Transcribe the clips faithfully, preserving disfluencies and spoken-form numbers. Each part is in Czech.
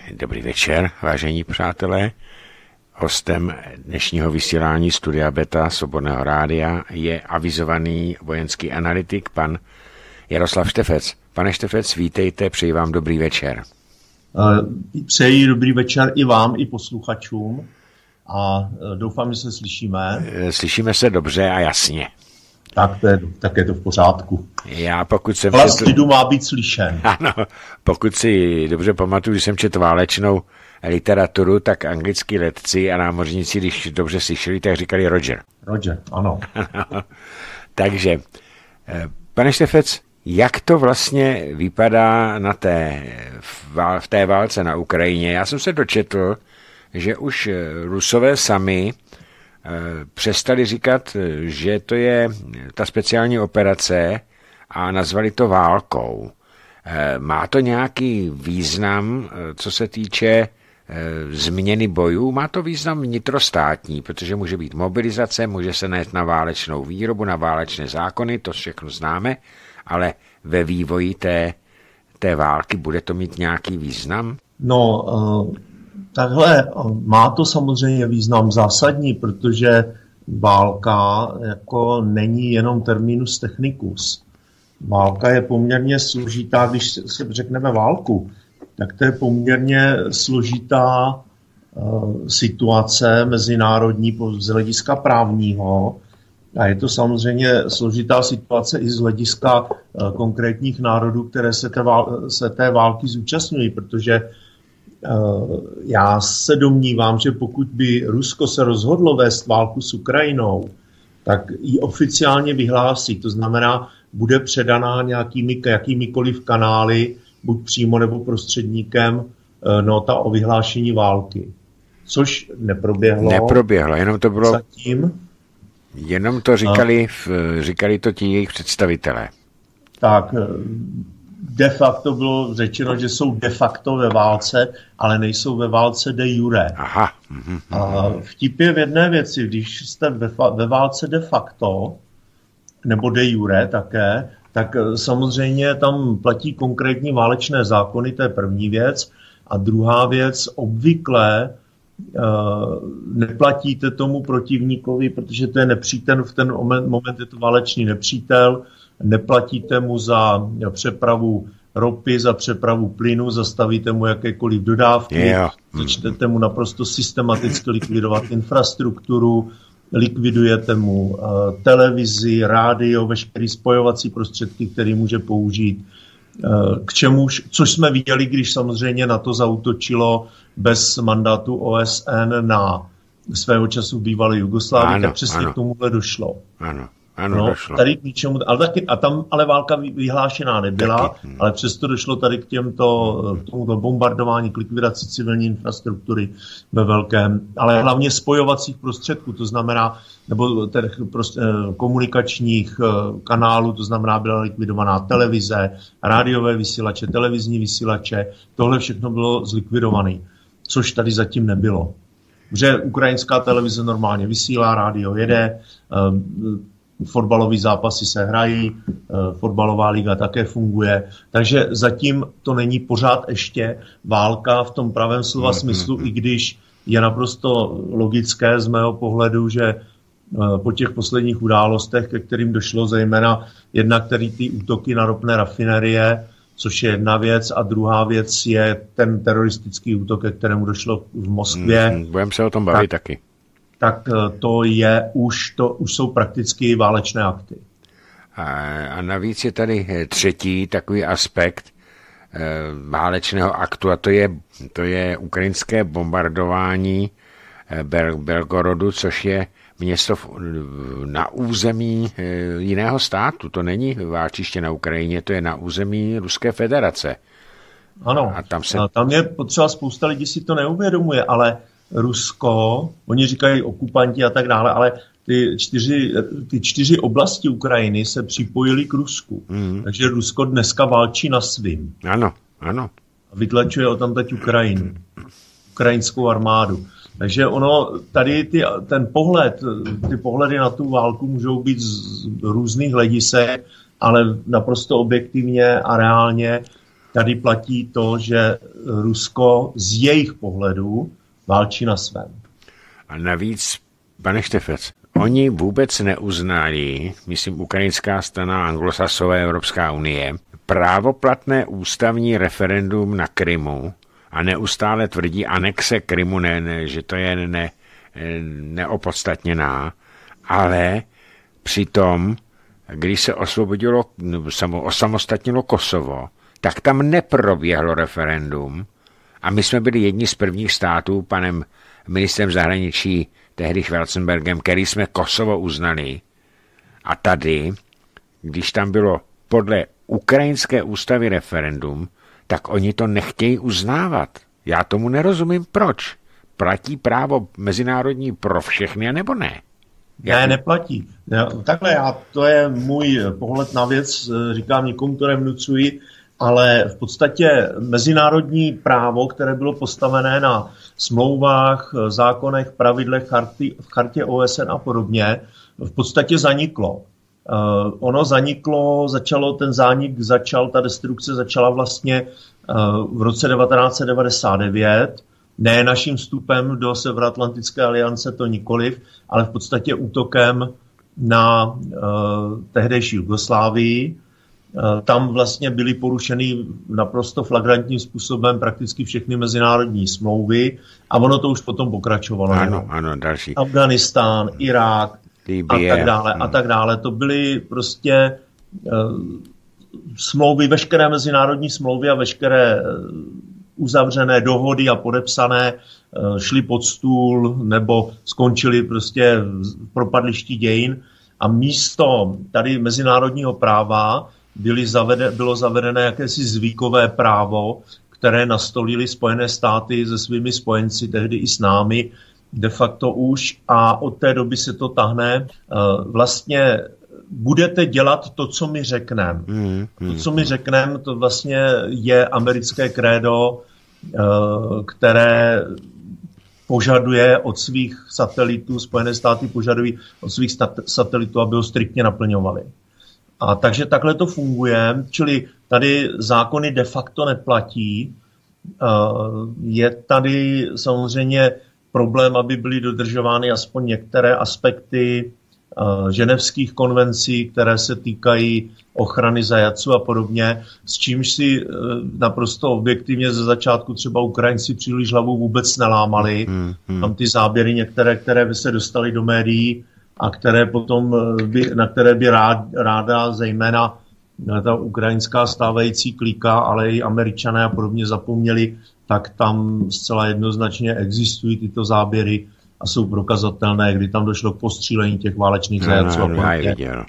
Dobrý večer, vážení přátelé. Hostem dnešního vysílání Studia Beta Svobodného rádia je avizovaný vojenský analytik pan Jaroslav Štefec. Pane Štefec, vítejte, přeji vám dobrý večer. Přeji dobrý večer i vám, i posluchačům a doufám, že se slyšíme. Slyšíme se dobře a jasně. Tak, to je, tak je to v pořádku. Já pokud jsem Hlas četl... lidu má být slyšen. Ano, pokud si dobře pamatuju, když jsem četl válečnou literaturu, tak anglický letci a námořníci, když dobře slyšeli, tak říkali Roger. Roger, ano. Takže, pane Štefec, jak to vlastně vypadá na té, v té válce na Ukrajině? Já jsem se dočetl, že už Rusové sami přestali říkat, že to je ta speciální operace a nazvali to válkou. Má to nějaký význam, co se týče změny bojů? Má to význam vnitrostátní, protože může být mobilizace, může se najet na válečnou výrobu, na válečné zákony, to všechno známe, ale ve vývoji té, té války bude to mít nějaký význam? No, uh... Takhle má to samozřejmě význam zásadní, protože válka jako není jenom terminus technicus. Válka je poměrně složitá, když se řekneme válku, tak to je poměrně složitá uh, situace mezinárodní z hlediska právního a je to samozřejmě složitá situace i z hlediska uh, konkrétních národů, které se té, vál- se té války zúčastňují, protože já se domnívám, že pokud by Rusko se rozhodlo vést válku s Ukrajinou, tak ji oficiálně vyhlásí. To znamená, bude předaná nějakými, jakýmikoliv kanály, buď přímo nebo prostředníkem, nota o vyhlášení války. Což neproběhlo. Neproběhlo, jenom to bylo... Zatím. Jenom to říkali, říkali to ti jejich představitelé. Tak... De facto bylo řečeno, že jsou de facto ve válce, ale nejsou ve válce de jure. Aha. A vtip je v jedné věci, když jste ve, ve válce de facto, nebo de jure také, tak samozřejmě tam platí konkrétní válečné zákony, to je první věc. A druhá věc, obvykle uh, neplatíte tomu protivníkovi, protože to je nepřítel, v ten moment, moment je to válečný nepřítel, neplatíte mu za přepravu ropy, za přepravu plynu, zastavíte mu jakékoliv dodávky, yeah. začnete mu naprosto systematicky likvidovat infrastrukturu, likvidujete mu uh, televizi, rádio, veškerý spojovací prostředky, který může použít. Uh, k čemuž, což jsme viděli, když samozřejmě na to zaútočilo bez mandátu O S N na svého času bývalé Jugoslávii, tak přesně ano. K tomuhle došlo. Ano. Ano, no, tady k ničemu, ale taky, a tam ale válka vyhlášená nebyla, taky. Ale přesto došlo tady k těmto, k tomuto bombardování, k likvidaci civilní infrastruktury ve velkém, ale hlavně spojovacích prostředků, to znamená, nebo těch prostě, komunikačních kanálů, to znamená, byla likvidovaná televize, rádiové vysílače, televizní vysílače, tohle všechno bylo zlikvidované, což tady zatím nebylo. Protože ukrajinská televize normálně vysílá, rádio jede, fotbalové zápasy se hrají, fotbalová liga také funguje, takže zatím to není pořád ještě válka v tom pravém slova smyslu, i když je naprosto logické z mého pohledu, že po těch posledních událostech, ke kterým došlo zejména jednak tedy ty útoky na ropné rafinerie, což je jedna věc, a druhá věc je ten teroristický útok, ke kterému došlo v Moskvě. Hmm, budeme se o tom bavit tak, taky. Tak to je už, to už jsou prakticky válečné akty. A, a navíc je tady třetí takový aspekt e, válečného aktu, a to je, to je ukrajinské bombardování e, Bel, Belgorodu, což je město v, na území e, jiného státu. To není válčiště na Ukrajině, to je na území Ruské federace. Ano, a tam, se... a tam je potřeba, spousta lidí si to neuvědomuje, ale Rusko, oni říkají okupanti a tak dále, ale ty čtyři, ty čtyři oblasti Ukrajiny se připojily k Rusku. Mm. Takže Rusko dneska válčí na svým. Ano, ano. A vytlačuje o tam teď Ukrajinu. Ukrajinskou armádu. Takže ono, tady ty, ten pohled, ty pohledy na tu válku můžou být z různých hledisek, ale naprosto objektivně a reálně tady platí to, že Rusko z jejich pohledu válčí na svém. A navíc, pane Štefec, oni vůbec neuznali, myslím, ukrajinská strana, anglosasové Evropská unie, právoplatné ústavní referendum na Krymu a neustále tvrdí anexe Krymu, ne, ne, že to je ne, neopodstatněná, ale přitom, když se osvobodilo, osamostatnilo Kosovo, tak tam neproběhlo referendum a my jsme byli jedni z prvních států, panem ministrem zahraničí, tehdy Schwarzenbergem, který jsme Kosovo uznali. A tady, když tam bylo podle ukrajinské ústavy referendum, tak oni to nechtějí uznávat. Já tomu nerozumím, proč. Platí právo mezinárodní pro všechny, nebo ne? Jak... Ne, neplatí. Takhle, já, to je můj pohled na věc, říkám, nikomu to nevnucuji, ale v podstatě mezinárodní právo, které bylo postavené na smlouvách, zákonech, pravidlech, charty, v chartě O S N a podobně, v podstatě zaniklo. Uh, ono zaniklo, začalo, ten zánik začal, ta destrukce začala vlastně uh, v roce devatenáct set devadesát devět, ne naším vstupem do Severoatlantické aliance, to nikoliv, ale v podstatě útokem na uh, tehdejší Jugoslávii. Tam vlastně byly porušeny naprosto flagrantním způsobem prakticky všechny mezinárodní smlouvy a ono to už potom pokračovalo. Ano, ano, další. Afghánistán, Irák Libye, a tak dále a tak dále. To byly prostě uh, smlouvy, veškeré mezinárodní smlouvy a veškeré uzavřené dohody a podepsané uh, šly pod stůl nebo skončily prostě v propadlišti dějin a místo tady mezinárodního práva Byly zavede, bylo zavedené jakési zvykové právo, které nastolili Spojené státy se svými spojenci, tehdy i s námi, de facto už. A od té doby se to tahne. Vlastně budete dělat to, co my řekneme. Mm, mm. To, co my řekneme, to vlastně je americké krédo, které požaduje od svých satelitů, Spojené státy požadují od svých satelitů, aby ho striktně naplňovali. A takže takhle to funguje, čili tady zákony de facto neplatí. Je tady samozřejmě problém, aby byly dodržovány aspoň některé aspekty ženevských konvencí, které se týkají ochrany zajatců a podobně, s čímž si naprosto objektivně ze začátku třeba Ukrajinci příliš hlavu vůbec nelámali. Hmm, hmm. Tam ty záběry některé, které by se dostaly do médií, a které potom by, na které by rád, ráda zejména ta ukrajinská stávající klíka, ale i Američané a podobně zapomněli, tak tam zcela jednoznačně existují tyto záběry a jsou prokazatelné, kdy tam došlo k postřílení těch válečných zajatců no, no, a,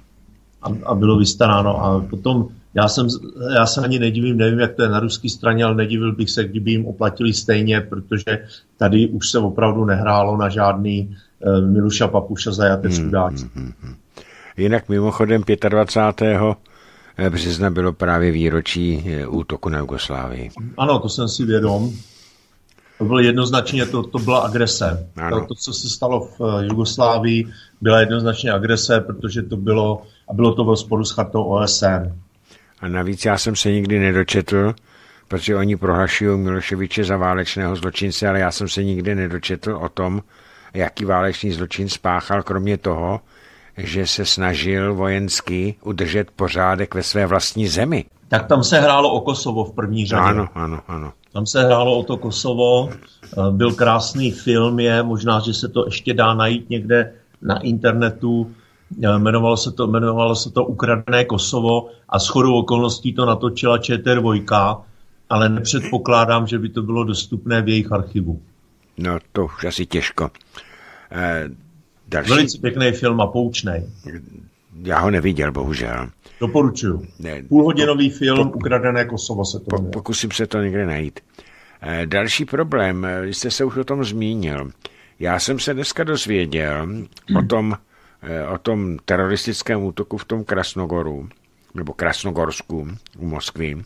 a, a bylo vystaráno. A potom já, jsem, já se ani nedivím, nevím, jak to je na ruské straně, ale nedivil bych se, kdyby jim oplatili stejně, protože tady už se opravdu nehrálo na žádný Miluša Papuša zajatec chudáci. Hmm, hmm, hmm. Jinak mimochodem dvacátého pátého března bylo právě výročí útoku na Jugoslávii. Ano, to jsem si vědom. To bylo jednoznačně, to, to byla agrese. To, to, co se stalo v Jugoslávii, byla jednoznačně agrese, protože to bylo, a bylo to v rozporu s chartou O S N. A navíc já jsem se nikdy nedočetl, protože oni prohlašují Miloševiče za válečného zločince, ale já jsem se nikdy nedočetl o tom, jaký válečný zločin spáchal, kromě toho, že se snažil vojensky udržet pořádek ve své vlastní zemi. Tak tam se hrálo o Kosovo v první řadě. Ano, ano, ano. Tam se hrálo o to Kosovo, byl krásný film, je, možná, že se to ještě dá najít někde na internetu, jmenovalo se to, jmenovalo se to Ukradené Kosovo a shodou okolností to natočila Č T dva, ale nepředpokládám, že by to bylo dostupné v jejich archivu. No to už asi těžko. E, další... Velice pěkný film a poučnej. Já ho neviděl, bohužel. Doporučuju. Ne, Půlhodinový po, film po, Ukradené Kosovo se to po, Pokusím se to někde najít. E, další problém, vy jste se už o tom zmínil. Já jsem se dneska dozvěděl hmm. o tom, e, o tom teroristickém útoku v tom Krasnogoru, nebo Krasnogorsku u Moskvy,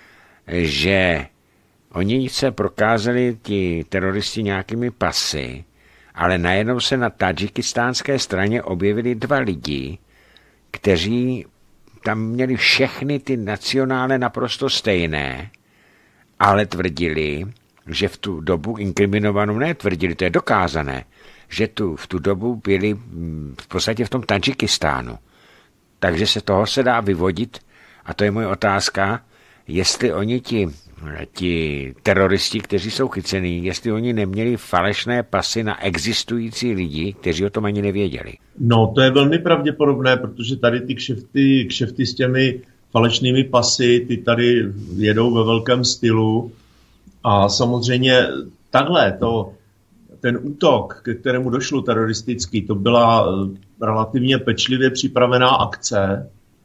že oni se prokázali ti teroristi nějakými pasy, ale najednou se na tadžikistánské straně objevili dva lidi, kteří tam měli všechny ty nacionále naprosto stejné ale tvrdili, že v tu dobu inkriminovanou, ne tvrdili, to je dokázané, že tu, v tu dobu byli v podstatě v tom Tadžikistánu. Takže se toho se dá vyvodit, a to je moje otázka, jestli oni ti, ti teroristi, kteří jsou chycení, jestli oni neměli falešné pasy na existující lidi, kteří o tom ani nevěděli. No, to je velmi pravděpodobné, protože tady ty kšefty, kšefty s těmi falešnými pasy, ty tady jedou ve velkém stylu. A samozřejmě takhle, to, ten útok, ke kterému došlo teroristický, to byla relativně pečlivě připravená akce,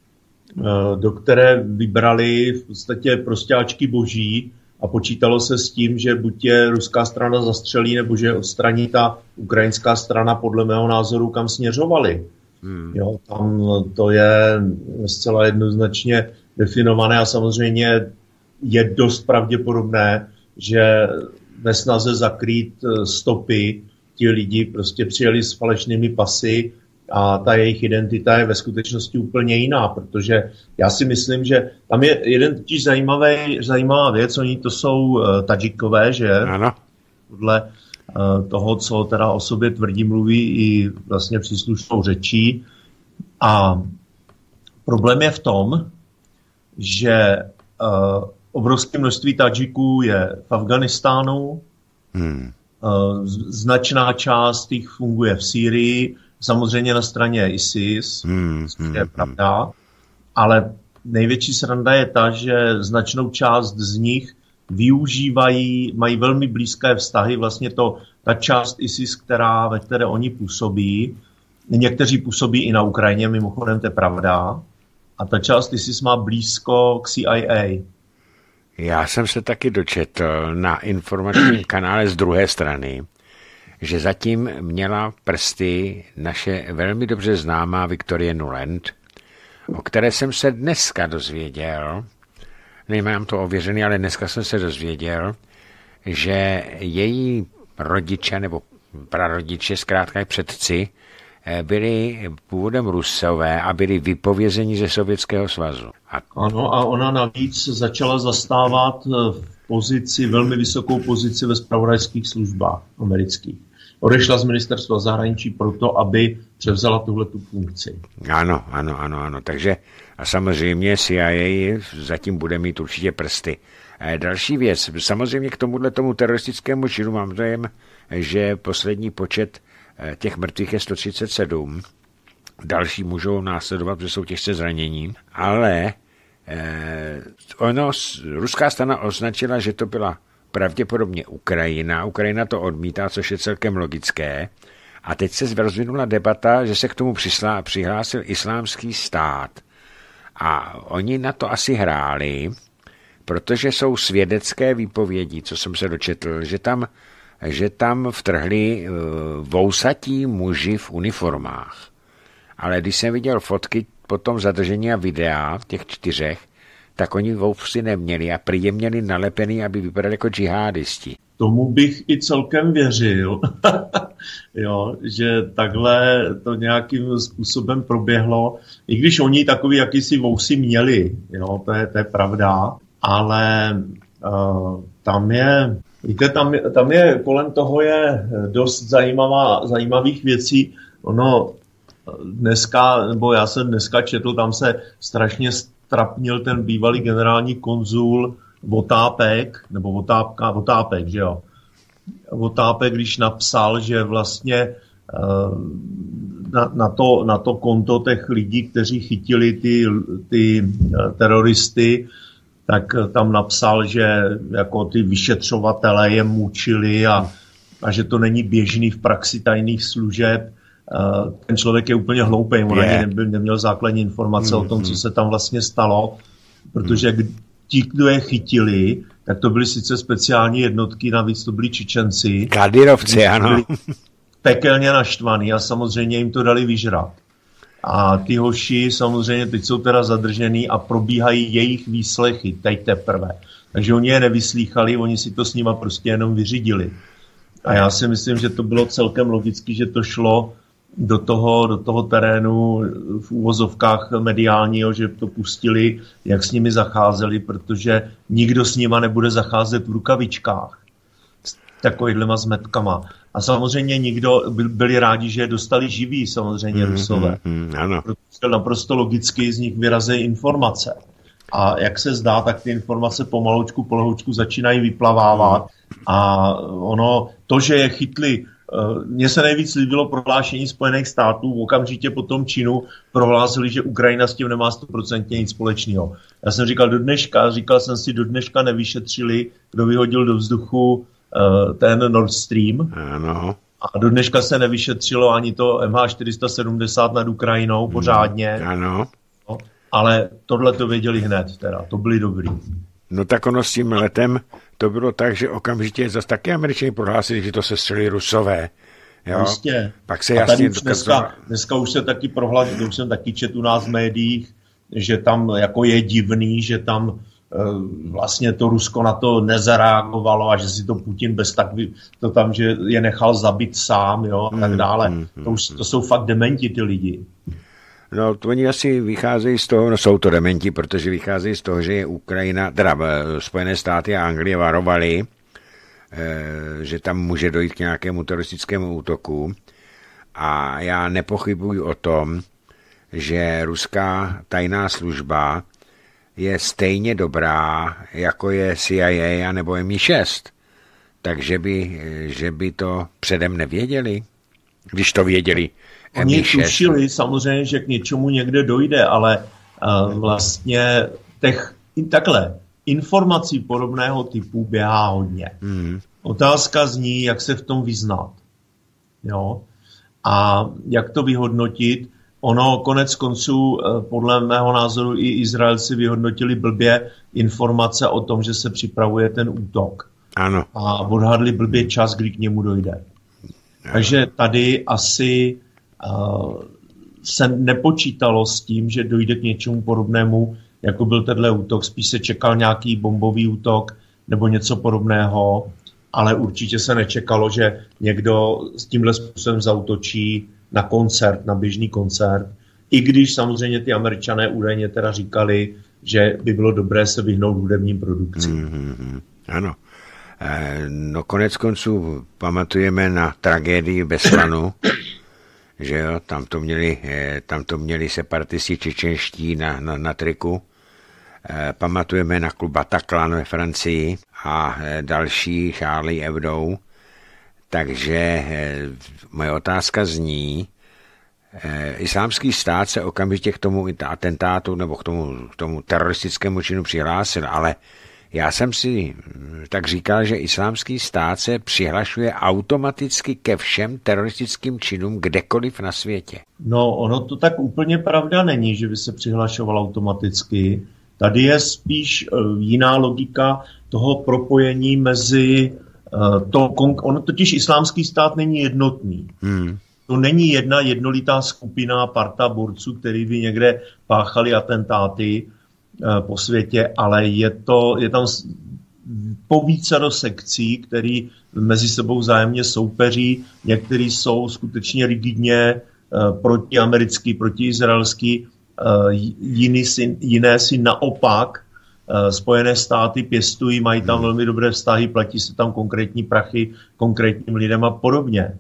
do které vybrali v podstatě prostáčky boží a počítalo se s tím, že buď je ruská strana zastřelí, nebo že odstraní ta ukrajinská strana, podle mého názoru, kam směřovali. Hmm. Jo, tam to je zcela jednoznačně definované a samozřejmě je dost pravděpodobné, že ve snaze zakrýt stopy ti lidi prostě přijeli s falešnými pasy a ta jejich identita je ve skutečnosti úplně jiná, protože já si myslím, že tam je jeden totiž zajímavý, zajímavá věc, oni to jsou uh, Tadžikové, že? Ano. Podle uh, toho, co teda o sobě tvrdí, mluví i vlastně příslušnou řečí. A problém je v tom, že uh, obrovské množství Tadžiků je v Afghánistánu, hmm. uh, značná část jich funguje v Sýrii, samozřejmě na straně ISIS, hmm, hmm, je pravda, ale největší sranda je ta, že značnou část z nich využívají, mají velmi blízké vztahy, vlastně to, ta část ISIS, která, ve které oni působí, někteří působí i na Ukrajině, mimochodem to je pravda, a ta část ISIS má blízko k C I A. Já jsem se taky dočetl na informačním kanále z druhé strany, že zatím měla prsty naše velmi dobře známá Victoria Nuland, o které jsem se dneska dozvěděl, nemám to ověřený, ale dneska jsem se dozvěděl, že její rodiče nebo prarodiče, zkrátka i předci, byli původem Rusové a byli vypovězeni ze Sovětského svazu. A... Ano, a ona navíc začala zastávat v pozici, velmi vysokou pozici ve zpravodajských službách amerických. Odešla z ministerstva zahraničí proto, aby převzala tuhletu funkci. Ano, ano, ano, ano. Takže a samozřejmě C I A zatím bude mít určitě prsty. E, další věc, samozřejmě k tomuhle tomu teroristickému činu mám dojem, že poslední počet těch mrtvých je sto třicet sedm. Další můžou následovat, protože jsou těžce zranění, ale eh, ono, ruská strana označila, že to byla pravděpodobně Ukrajina. Ukrajina to odmítá, což je celkem logické. A teď se rozvinula debata, že se k tomu přislá, přihlásil Islámský stát. A oni na to asi hráli, protože jsou svědecké výpovědi, co jsem se dočetl, že tam že tam vtrhli vousatí muži v uniformách. Ale když jsem viděl fotky potom zadržení a videa těch čtyřech, tak oni vousy neměli a prý je měli nalepený, aby vypadali jako džihádisti. Tomu bych i celkem věřil, jo, že takhle to nějakým způsobem proběhlo. I když oni takový jakýsi vousy měli, jo, to je, to je pravda, ale uh, tam je... Víte, tam, tam je, kolem toho je dost zajímavá, zajímavých věcí. Ono dneska, nebo já jsem dneska četl, tam se strašně strapnil ten bývalý generální konzul Votápek, nebo Votápka, Votápek, že jo. Votápek, když napsal, že vlastně na, na, to, na to konto těch lidí, kteří chytili ty, ty teroristy, tak tam napsal, že jako ty vyšetřovatelé je mučili a, a že to není běžný v praxi tajných služeb. Ten člověk je úplně hloupý, on ani nebyl, neměl základní informace mm, o tom, co se tam vlastně stalo, protože mm. ti, kdo je chytili, tak to byly sice speciální jednotky, navíc to byli Čečenci. Kadyrovci, ano. Pekelně naštvaný a samozřejmě jim to dali vyžrat. A ty hoši samozřejmě teď jsou teda zadržený a probíhají jejich výslechy, teď teprve. Takže oni je nevyslýchali, oni si to s nima prostě jenom vyřídili. A já si myslím, že to bylo celkem logicky, že to šlo do toho, do toho terénu v úvozovkách mediálního, že to pustili, jak s nimi zacházeli, protože nikdo s nima nebude zacházet v rukavičkách s takovýhlema zmetkama. A samozřejmě nikdo, byli rádi, že je dostali živí, samozřejmě mm, Rusové. Mm, mm, ano. Protože naprosto logicky z nich vyrazejí informace. A jak se zdá, tak ty informace pomaloučku, polohoučku začínají vyplavávat. Mm. A ono, to, že je chytli, mně se nejvíc líbilo prohlášení Spojených států, okamžitě po tom činu prohlásili, že Ukrajina s tím nemá sto procent nic společného. Já jsem říkal do dneška, říkal jsem si, do dneška nevyšetřili, kdo vyhodil do vzduchu ten Nord Stream. Ano. A do dneška se nevyšetřilo ani to M H čtyři sta sedmdesát nad Ukrajinou pořádně. Ano. No, ale tohle to věděli hned teda, to byli dobrý. No tak ono s tím letem to bylo tak, že okamžitě zase taky Američané prohlásili, že to se střelili Rusové. Jo? Prostě. Pak se jasně už dneska, dneska už se taky prohlásil, už jsem taky četl u nás v médiích, že tam jako je divný, že tam vlastně to Rusko na to nezareagovalo a že si to Putin bez tak to tam, že je nechal zabít sám, jo, a tak dále. Mm, mm, to, už, to jsou fakt dementi ty lidi. No, to oni asi vycházejí z toho, no jsou to dementi, protože vycházejí z toho, že je Ukrajina, teda Spojené státy a Anglie varovali, že tam může dojít k nějakému teroristickému útoku. A já nepochybuji o tom, že ruská tajná služba je stejně dobrá, jako je C I A a nebo M I šest. Takže by, že by to předem nevěděli, když to věděli. Oni tušili samozřejmě, že k něčemu někde dojde, ale uh, vlastně těch, takhle, informací podobného typu běhá hodně. Mm. Otázka zní, jak se v tom vyznat. Jo? A jak to vyhodnotit. Ono konec konců, podle mého názoru, i Izraelci vyhodnotili blbě informace o tom, že se připravuje ten útok. Ano. A odhadli blbě čas, kdy k němu dojde. Ano. Takže tady asi uh, se nepočítalo s tím, že dojde k něčemu podobnému, jako byl tenhle útok. Spíš se čekal nějaký bombový útok nebo něco podobného, ale určitě se nečekalo, že někdo s tímhle způsobem zaútočí na koncert, na běžný koncert. I když samozřejmě ty Američané údajně teda říkali, že by bylo dobré se vyhnout hudebním produkcím. Mm-hmm. Ano. E, no konec konců pamatujeme na tragédii v Beslanu, že jo, tam to měli, e, tam to měli separatisti čečenští na, na, na triku. E, pamatujeme na klub Bataclan ve Francii a e, další Charlie Hebdo. Takže e, moje otázka zní, e, islámský stát se okamžitě k tomu atentátu nebo k tomu, k tomu teroristickému činu přihlásil, ale já jsem si tak říkal, že islámský stát se přihlašuje automaticky ke všem teroristickým činům kdekoliv na světě. No, ono to tak úplně pravda není, že by se přihlašoval automaticky. Tady je spíš uh, jiná logika toho propojení mezi uh, to, ono totiž islámský stát není jednotný. Hmm. To není jedna jednolitá skupina parta borců, který by někde páchali atentáty uh, po světě, ale je to, je tam po vícero sekcí, který mezi sebou vzájemně soupeří. Některý jsou skutečně rigidně uh, protiamerický, protiizraelský, uh, jiný si, jiné si naopak Spojené státy pěstují, mají tam velmi dobré vztahy, platí se tam konkrétní prachy konkrétním lidem a podobně.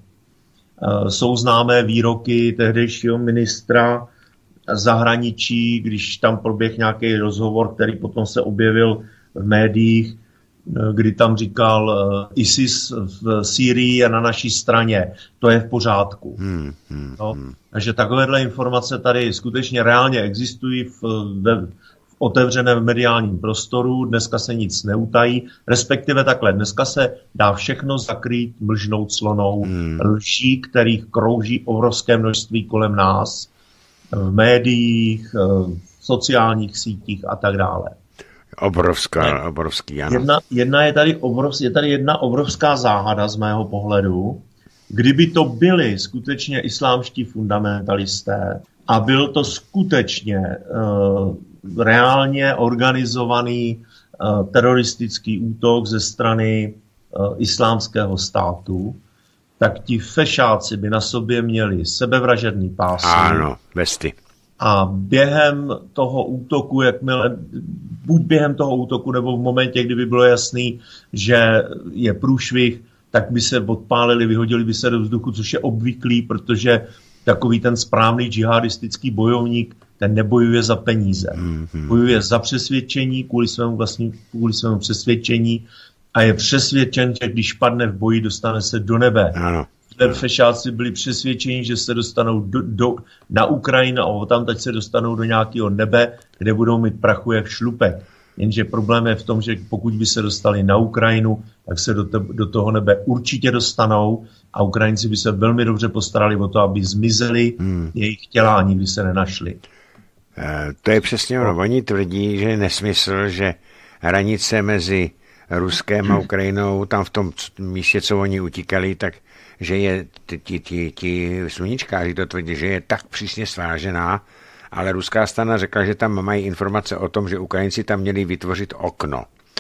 Jsou známé výroky tehdejšího ministra zahraničí, když tam proběh nějaký rozhovor, který potom se objevil v médiích, kdy tam říkal ISIS v Sýrii a na naší straně. To je v pořádku. Hmm, hmm, no, takže takovéhle informace tady skutečně reálně existují v, ve otevřeném mediálním prostoru, dneska se nic neutají, respektive takhle, dneska se dá všechno zakrýt mlžnou clonou hmm. lží, kterých krouží obrovské množství kolem nás, v médiích, v sociálních sítích a tak dále. Obrovská, je, obrovský, ano. Jedna, jedna je, tady obrov, je tady jedna obrovská záhada z mého pohledu. Kdyby to byli skutečně islámští fundamentalisté a byl to skutečně uh, reálně organizovaný uh, teroristický útok ze strany uh, islámského státu, tak ti fešáci by na sobě měli sebevražedný pásy. Ano, vesty. A během toho útoku, jakmile, buď během toho útoku, nebo v momentě, kdyby bylo jasný, že je průšvih, tak by se odpálili, vyhodili by se do vzduchu, což je obvyklý, protože takový ten správný džihadistický bojovník, ten nebojuje za peníze. Mm-hmm. Bojuje za přesvědčení, kvůli svému vlastní, kvůli svému přesvědčení a je přesvědčen, že když padne v boji, dostane se do nebe. Ano. Fešáci byli přesvědčeni, že se dostanou do, do, na Ukrajinu a tam teď se dostanou do nějakého nebe, kde budou mít prachu jak šlupek. Jenže problém je v tom, že pokud by se dostali na Ukrajinu, tak se do, te, do toho nebe určitě dostanou a Ukrajinci by se velmi dobře postarali o to, aby zmizeli hmm. jejich těla a nikdy se nenašli. E, to je přesně ono. Oni tvrdí, že je nesmysl, že hranice mezi Ruskem a Ukrajinou, tam v tom místě, co oni utíkali, tak že je ti, ti, ti, ti sluníčkáři to tvrdí, že je tak přísně svážená, ale ruská strana řekla, že tam mají informace o tom, že Ukrajinci tam měli vytvořit okno.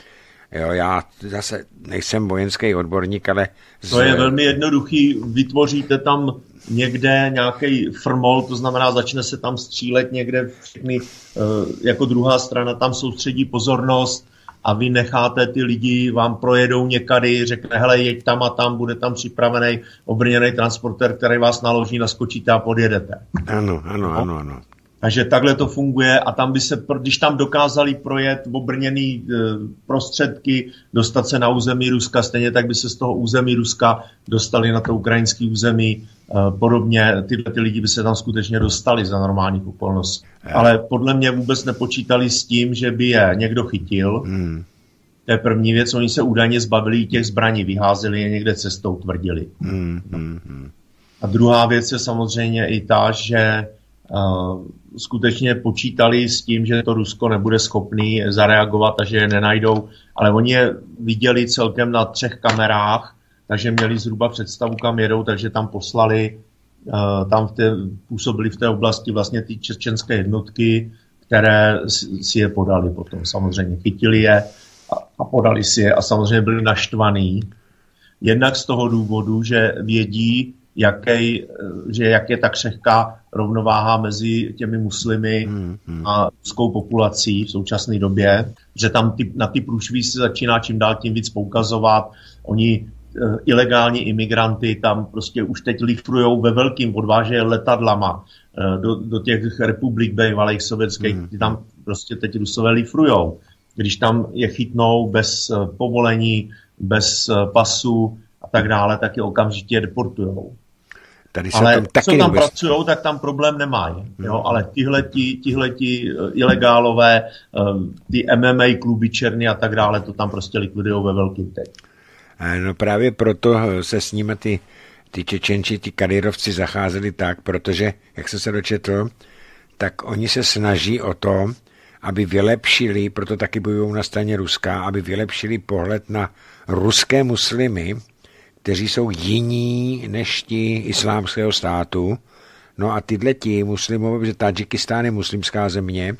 Jo, já zase nejsem vojenský odborník, ale... Z... To je velmi jednoduchý, vytvoříte tam někde nějaký frmol, to znamená, začne se tam střílet někde, všechny, jako druhá strana tam soustředí pozornost, a vy necháte ty lidi, vám projedou někady, řekne, hele, jeď tam a tam, bude tam připravený obrněný transportér, který vás naloží, naskočíte a podjedete. Ano, ano, no? ano, ano. Takže takhle to funguje a tam by se, když tam dokázali projet obrněný e, prostředky, dostat se na území Ruska, stejně tak by se z toho území Ruska dostali na to ukrajinské území. E, podobně tyhle ty lidi by se tam skutečně dostali za normálních okolností. Je. Ale podle mě vůbec nepočítali s tím, že by je někdo chytil. Hmm. To je první věc, oni se údajně zbavili těch zbraní, vyházeli je někde cestou, tvrdili. Hmm, hmm, hmm. A druhá věc je samozřejmě i ta, že Uh, skutečně počítali s tím, že to Rusko nebude schopný zareagovat a že je nenajdou, ale oni je viděli celkem na třech kamerách, takže měli zhruba představu, kam jedou, takže tam poslali, uh, tam v té, působili v té oblasti vlastně ty čečenské jednotky, které si je podali potom. Samozřejmě chytili je a, a podali si je a samozřejmě byli naštvaní. Jednak z toho důvodu, že vědí, Jaký, že jak je ta křehká rovnováha mezi těmi muslimy hmm, hmm. a ruskou populací v současné době, že tam ty, na ty průšví se začíná čím dál tím víc poukazovat. Oni e, ilegální imigranty tam prostě už teď lifrujou ve velkým, odvážejí letadlama e, do, do těch republik bývalých sovětských, hmm. tam prostě teď Rusové lifrujou. Když tam je chytnou bez e, povolení, bez e, pasu a tak dále, tak je okamžitě deportujou. Tady ale tam taky co tam vůbec... pracují, tak tam problém nemají. Hmm. Jo? Ale tihleti, tihleti ilegálové, ty M M A kluby černý a tak dále, to tam prostě likvidujou ve velkým teď. No právě proto se s nimi ty, ty Čečenči, ty Kadyrovci zacházeli tak, protože, jak jsem se dočetl, tak oni se snaží o to, aby vylepšili, proto taky bojují na straně Ruska, aby vylepšili pohled na ruské muslimy, kteří jsou jiní než ti islámského státu. No a tyhleti muslimové, protože Tadžikistán je muslimská země,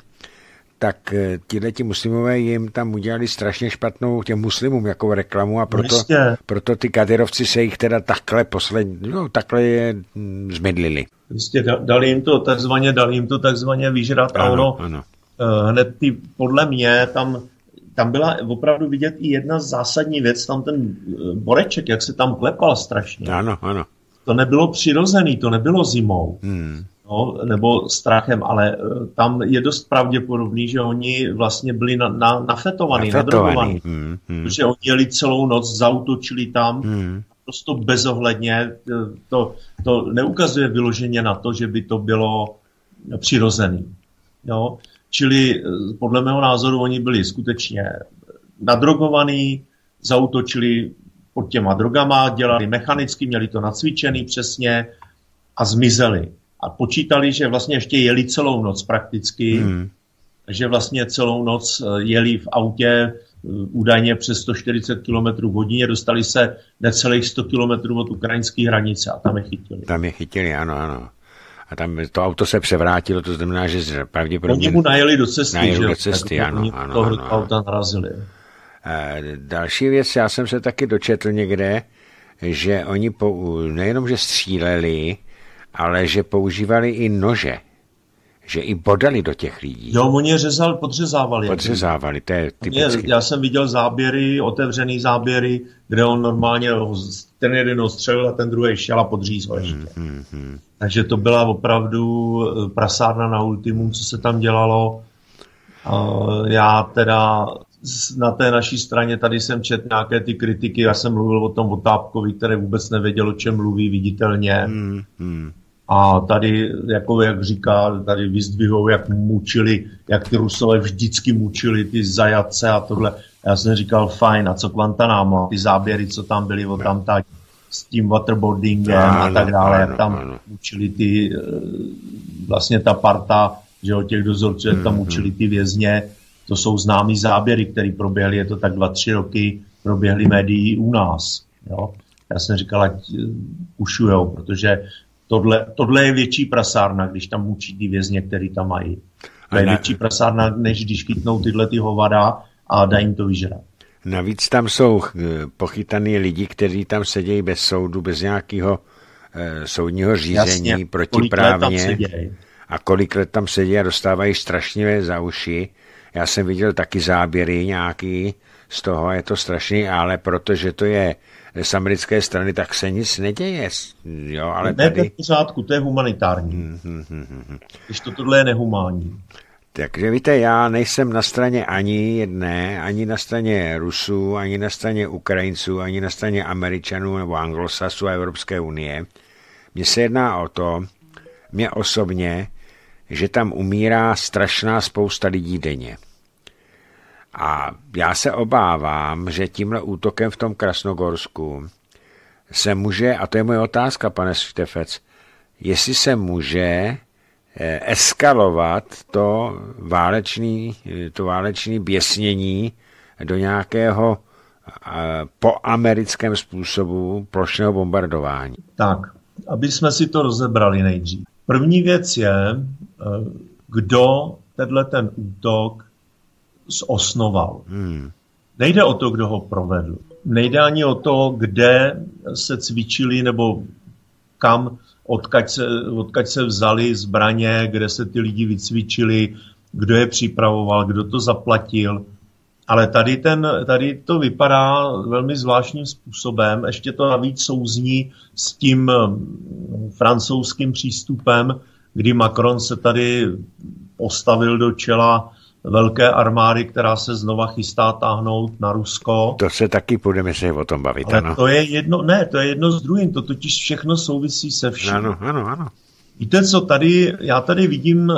tak tyhleti muslimové jim tam udělali strašně špatnou těm muslimům jako reklamu a proto, proto ty Kadyrovci se jich teda takhle poslední, no takhle je zmydlili. Jistě, dali jim to takzvaně, dali jim to takzvaně vyžrat a ono ano. hned ty, podle mě tam Tam byla opravdu vidět i jedna zásadní věc, tam ten boreček, jak se tam klepal strašně. Ano, ano. To nebylo přirozený, to nebylo zimou, hmm. no, nebo strachem, ale tam je dost pravděpodobný, že oni vlastně byli na, na, nafetovaní, nadrogovaní. Hmm, hmm. Protože oni jeli celou noc, zautočili tam, hmm. prostě bezohledně. To, to neukazuje vyloženě na to, že by to bylo přirozený. Jo? Čili podle mého názoru oni byli skutečně nadrogovaní, zaútočili pod těma drogama, dělali mechanicky, měli to nacvičený přesně a zmizeli. A počítali, že vlastně ještě jeli celou noc prakticky, hmm. že vlastně celou noc jeli v autě údajně přes sto čtyřicet kilometrů v hodině, dostali se necelých sto kilometrů od ukrajinské hranice a tam je chytili. Tam je chytili, ano, ano. A tam to auto se převrátilo, to znamená, že pravděpodobně... Oni mu najeli do cesty, najeli že? do cesty, tak, ano, oni ano, toho ano. auta narazili. E, další věc, já jsem se taky dočetl někde, že oni pou, nejenom, že stříleli, ale že používali i nože. Že i bodali do těch lidí. Jo, oni je řezali, podřezávali. Podřezávali, to je typicky. Já jsem viděl záběry, otevřený záběry, kde on normálně ten jeden ostřelil a ten druhý šel a podřízl ještě. Hmm, hmm, hmm. Takže to byla opravdu prasárna na ultimum, co se tam dělalo. Já teda na té naší straně tady jsem četl nějaké ty kritiky, já jsem mluvil o tom Votápkovi, který vůbec nevěděl, o čem mluví viditelně. Hmm, hmm. A tady, jako jak říká, tady vyzdvihou, jak mučili, jak ty Rusové vždycky mučili ty zajatce a tohle. Já jsem říkal, fajn, a co Guantanamo, ty záběry, co tam byly o tam tak s tím waterboardingem a tak dále, jak tam mučili ty, vlastně ta parta, že o těch dozorců, jak tam mučili ty vězně, to jsou známý záběry, které proběhly, je to tak dva, tři roky, proběhly médií u nás. Jo? Já jsem říkal, ať ušujou, protože Tohle, tohle je větší prasárna, když tam mučí ty vězně, který tam mají. To je na... větší prasárna, než když chytnou tyhle ty hovada a dají jim to vyžrat. Navíc tam jsou pochytaný lidi, kteří tam sedějí bez soudu, bez nějakého eh, soudního řízení. Jasně, protiprávně. A kolik let tam sedí a dostávají strašně za uši. Já jsem viděl taky záběry nějaký z toho, je to strašný, ale protože to je z americké strany, tak se nic neděje. Jo, ale ne, tady... to je v pořádku, to je humanitární. Hmm, hmm, hmm, hmm. Když to tohle je nehumánní. Takže víte, já nejsem na straně ani jedné, ani na straně Rusů, ani na straně Ukrajinců, ani na straně Američanů nebo Anglosasů a Evropské unie. Mně se jedná o to, mě osobně, že tam umírá strašná spousta lidí denně. A já se obávám, že tímhle útokem v tom Krasnogorsku se může, a to je moje otázka, pane Štefec, jestli se může eskalovat to válečný, to válečný běsnění do nějakého po americkém způsobu plošného bombardování. Tak, aby jsme si to rozebrali nejdřív. První věc je, kdo tenhle ten útok zosnoval. Hmm. Nejde o to, kdo ho provedl. Nejde ani o to, kde se cvičili nebo kam, odkud se, odkud se vzali zbraně, kde se ty lidi vycvičili, kdo je připravoval, kdo to zaplatil. Ale tady, ten, tady to vypadá velmi zvláštním způsobem. Ještě to navíc souzní s tím francouzským přístupem, kdy Macron se tady postavil do čela velké armády, která se znova chystá táhnout na Rusko. To se taky budeme se o tom bavit, ale ano. To je jedno, ne, to je jedno s druhým, to totiž všechno souvisí se vším. Ano, ano, ano. Víte co, tady, já tady vidím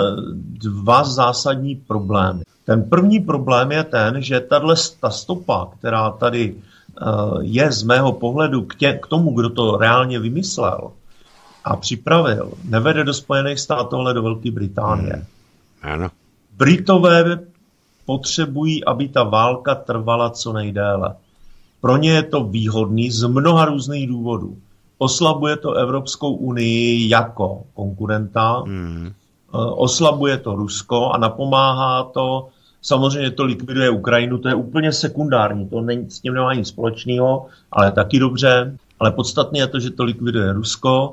dva zásadní problémy. Ten první problém je ten, že tahle ta stopa, která tady uh, je z mého pohledu k, tě, k tomu, kdo to reálně vymyslel a připravil, nevede do Spojených států, ale do Velké Británie. Hmm. Ano. Britové potřebují, aby ta válka trvala co nejdéle. Pro ně je to výhodný z mnoha různých důvodů. Oslabuje to Evropskou unii jako konkurenta, hmm. oslabuje to Rusko a napomáhá to, samozřejmě to likviduje Ukrajinu, to je úplně sekundární, to není, s tím nemá nic společného, ale taky dobře, ale podstatně je to, že to likviduje Rusko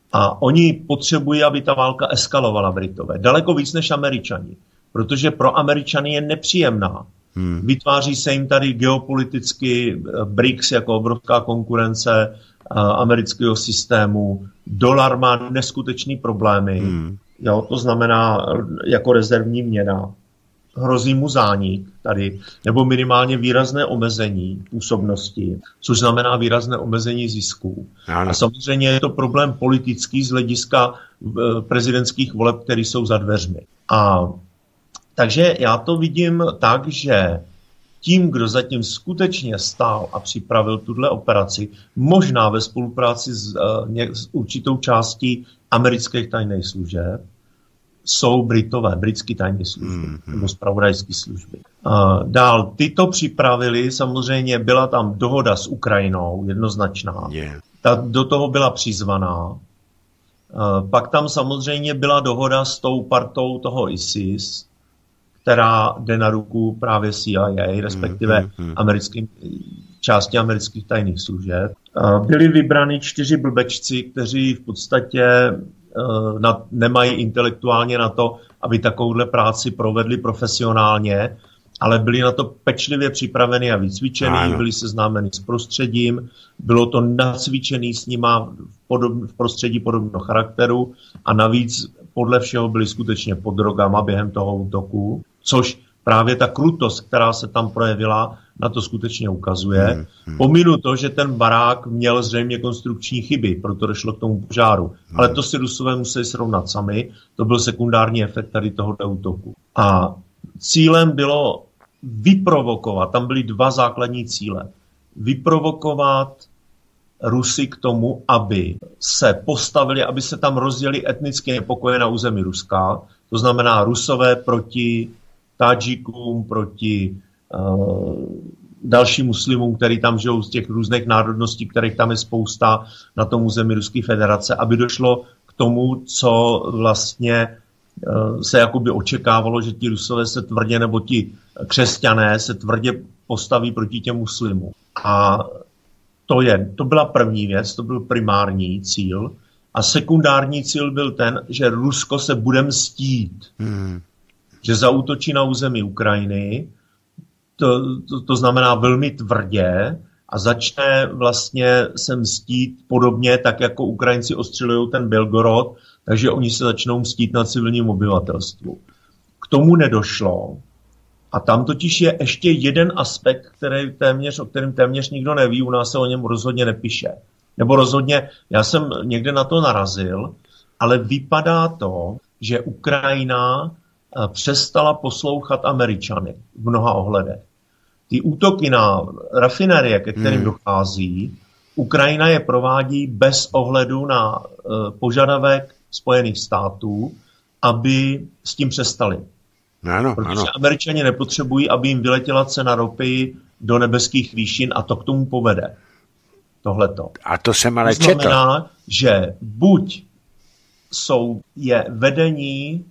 a oni potřebují, aby ta válka eskalovala Britové. Daleko víc než Američani, protože pro Američany je nepříjemná. Hmm. Vytváří se jim tady geopoliticky B R I C S jako obrovská konkurence amerického systému. Dolar má neskutečný problémy. Hmm. Jo, to znamená jako rezervní měna. Hrozí mu zánik tady, nebo minimálně výrazné omezení působnosti, což znamená výrazné omezení zisků. Ano. A samozřejmě je to problém politický z hlediska prezidentských voleb, které jsou za dveřmi. A takže já to vidím tak, že tím, kdo zatím skutečně stál a připravil tuhle operaci, možná ve spolupráci s, uh, s určitou částí amerických tajných služeb, jsou Britové, britské tajné služby, mm-hmm. nebo zpravodajské služby. Uh, dál, ty to připravili, samozřejmě byla tam dohoda s Ukrajinou, jednoznačná. Yeah. Ta do toho byla přizvaná. Uh, pak tam samozřejmě byla dohoda s tou partou toho ISIS, která jde na ruku právě C I A, respektive mm-hmm. americkým části amerických tajných služeb. Byli vybrani čtyři blbečci, kteří v podstatě na, nemají intelektuálně na to, aby takovouhle práci provedli profesionálně, ale byli na to pečlivě připraveni a vycvičení, ano. Byli seznámeni s prostředím, bylo to nacvičený s nima v, podob, v prostředí podobného charakteru a navíc podle všeho byli skutečně pod drogama během toho útoku, což právě ta krutost, která se tam projevila, na to skutečně ukazuje. Hmm, hmm. Pominu to, že ten barák měl zřejmě konstrukční chyby, proto došlo k tomu požáru. Hmm. Ale to si Rusové museli srovnat sami, to byl sekundární efekt tady tohoto útoku. A cílem bylo vyprovokovat, tam byly dva základní cíle. Vyprovokovat Rusy k tomu, aby se postavili, aby se tam rozdělili etnické nepokoje na území Ruska, to znamená Rusové proti Tadžikům, proti uh, dalším muslimům, který tam žijou z těch různých národností, kterých tam je spousta na tom území Ruské federace, aby došlo k tomu, co vlastně uh, se jakoby očekávalo, že ti Rusové se tvrdě, nebo ti křesťané se tvrdě postaví proti těm muslimům. A to, je, to byla první věc, to byl primární cíl. A sekundární cíl byl ten, že Rusko se bude mstít. Hmm. Že zaútočí na území Ukrajiny, to, to, to znamená velmi tvrdě a začne vlastně se mstít podobně, tak jako Ukrajinci ostřelují ten Belgorod, takže oni se začnou mstít na civilním obyvatelstvu. K tomu nedošlo. A tam totiž je ještě jeden aspekt, který téměř, o kterém téměř nikdo neví, u nás se o něm rozhodně nepíše. Nebo rozhodně, já jsem někde na to narazil, ale vypadá to, že Ukrajina přestala poslouchat Američany v mnoha ohledech. Ty útoky na rafinerie, ke kterým hmm. dochází, Ukrajina je provádí bez ohledu na uh, požadavek Spojených států, aby s tím přestali. Ano, Protože ano. Američani nepotřebují, aby jim vyletěla cena ropy do nebeských výšin a to k tomu povede. Tohleto. A to jsem ale četl. To znamená, četl. že buď jsou, je vedení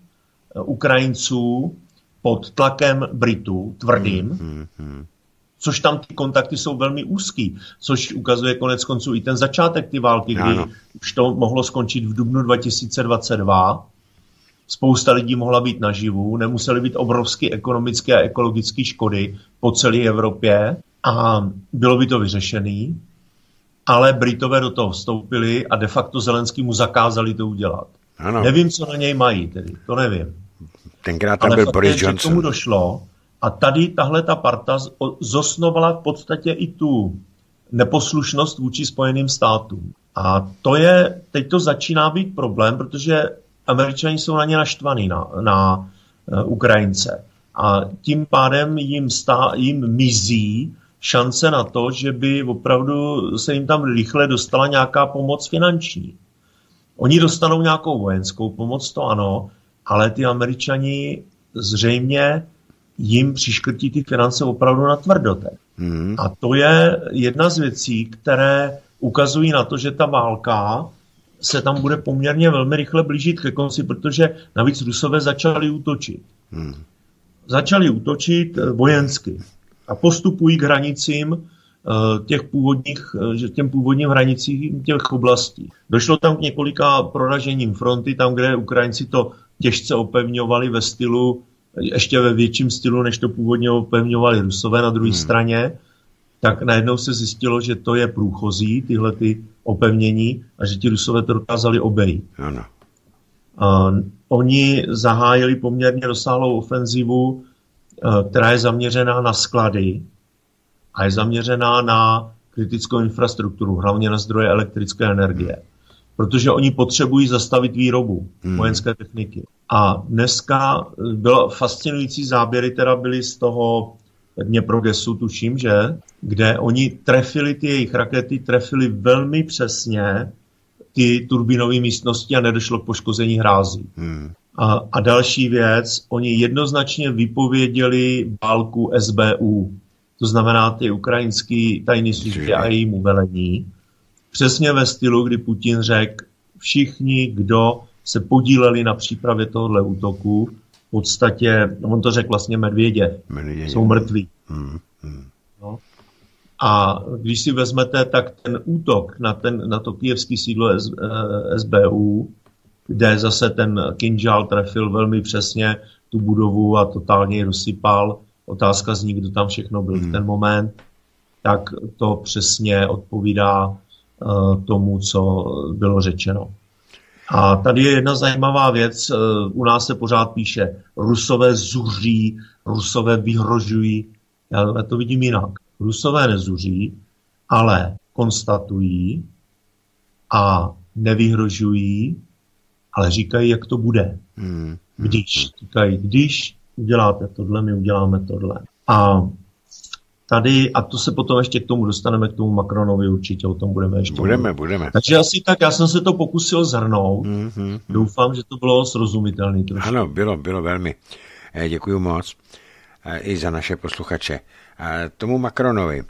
Ukrajinců pod tlakem Britů, tvrdým, hmm, hmm. což tam ty kontakty jsou velmi úzký, což ukazuje konec konců i ten začátek ty války, kdy ano. už to mohlo skončit v dubnu dva tisíce dvacet dva. Spousta lidí mohla být naživu, nemusely být obrovské ekonomické a ekologické škody po celé Evropě a bylo by to vyřešené, ale Britové do toho vstoupili a de facto Zelenskému zakázali to udělat. Ano. Nevím, co na něj mají, tedy, to nevím. Tenkrát tam byl Boris Johnson. K tomu došlo a tady tahle ta parta zosnovala v podstatě i tu neposlušnost vůči Spojeným státům. A to je, teď to začíná být problém, protože Američani jsou na ně naštvaní, na, na uh, Ukrajince. A tím pádem jim, stá, jim mizí šance na to, že by opravdu se jim tam rychle dostala nějaká pomoc finanční. Oni dostanou nějakou vojenskou pomoc, to ano, ale ty Američani zřejmě jim přiškrtí ty finance opravdu na tvrdotek. Hmm. A to je jedna z věcí, které ukazují na to, že ta válka se tam bude poměrně velmi rychle blížit ke konci, protože navíc Rusové začali útočit. Hmm. Začali útočit vojensky a postupují k hranicím těch původních, těm původním hranicím těch oblastí. Došlo tam k několika proražením fronty, tam, kde Ukrajinci to těžce opevňovali ve stylu, ještě ve větším stylu, než to původně opevňovali Rusové na druhé hmm. straně, tak najednou se zjistilo, že to je průchozí, tyhle ty opevnění, a že ti Rusové to dokázali obejít. Ano. Uh, oni zahájili poměrně rozsáhlou ofenzivu, uh, která je zaměřená na sklady a je zaměřená na kritickou infrastrukturu, hlavně na zdroje elektrické energie. Protože oni potřebují zastavit výrobu hmm. vojenské techniky. A dneska bylo fascinující záběry, teda byly z toho Dněprogesu, tuším, že, kde oni trefili ty jejich rakety, trefili velmi přesně ty turbínové místnosti a nedošlo k poškození hrází. Hmm. A, a další věc, oni jednoznačně vypověděli válku S B U, to znamená ty ukrajinský tajné služby a jejímu velení, přesně ve stylu, kdy Putin řekl, všichni, kdo se podíleli na přípravě tohohle útoku, v podstatě, on to řekl vlastně Medvěděv, Medvěděv. Jsou mrtví. Hmm, hmm. No. A když si vezmete, tak ten útok na, ten, na to kyjevské sídlo S B U, kde zase ten Kinžál trefil velmi přesně tu budovu a totálně ji rozsypal, otázka zní, kdo tam všechno byl v ten moment, tak to přesně odpovídá uh, tomu, co bylo řečeno. A tady je jedna zajímavá věc, uh, u nás se pořád píše, Rusové zuří, Rusové vyhrožují, já to vidím jinak. Rusové nezuří, ale konstatují a nevyhrožují, ale říkají, jak to bude. Hmm. Když. Říkají, když uděláte tohle, my uděláme tohle. A tady, a to se potom ještě k tomu dostaneme, k tomu Macronovi určitě, o tom budeme ještě. Budeme, mluvit. budeme. Takže asi tak, já jsem se to pokusil zhrnout. Hmm, hmm, Doufám, že to bylo srozumitelné trošku. Ano, bylo, bylo velmi. Děkuju moc i za naše posluchače. A tomu Macronovi.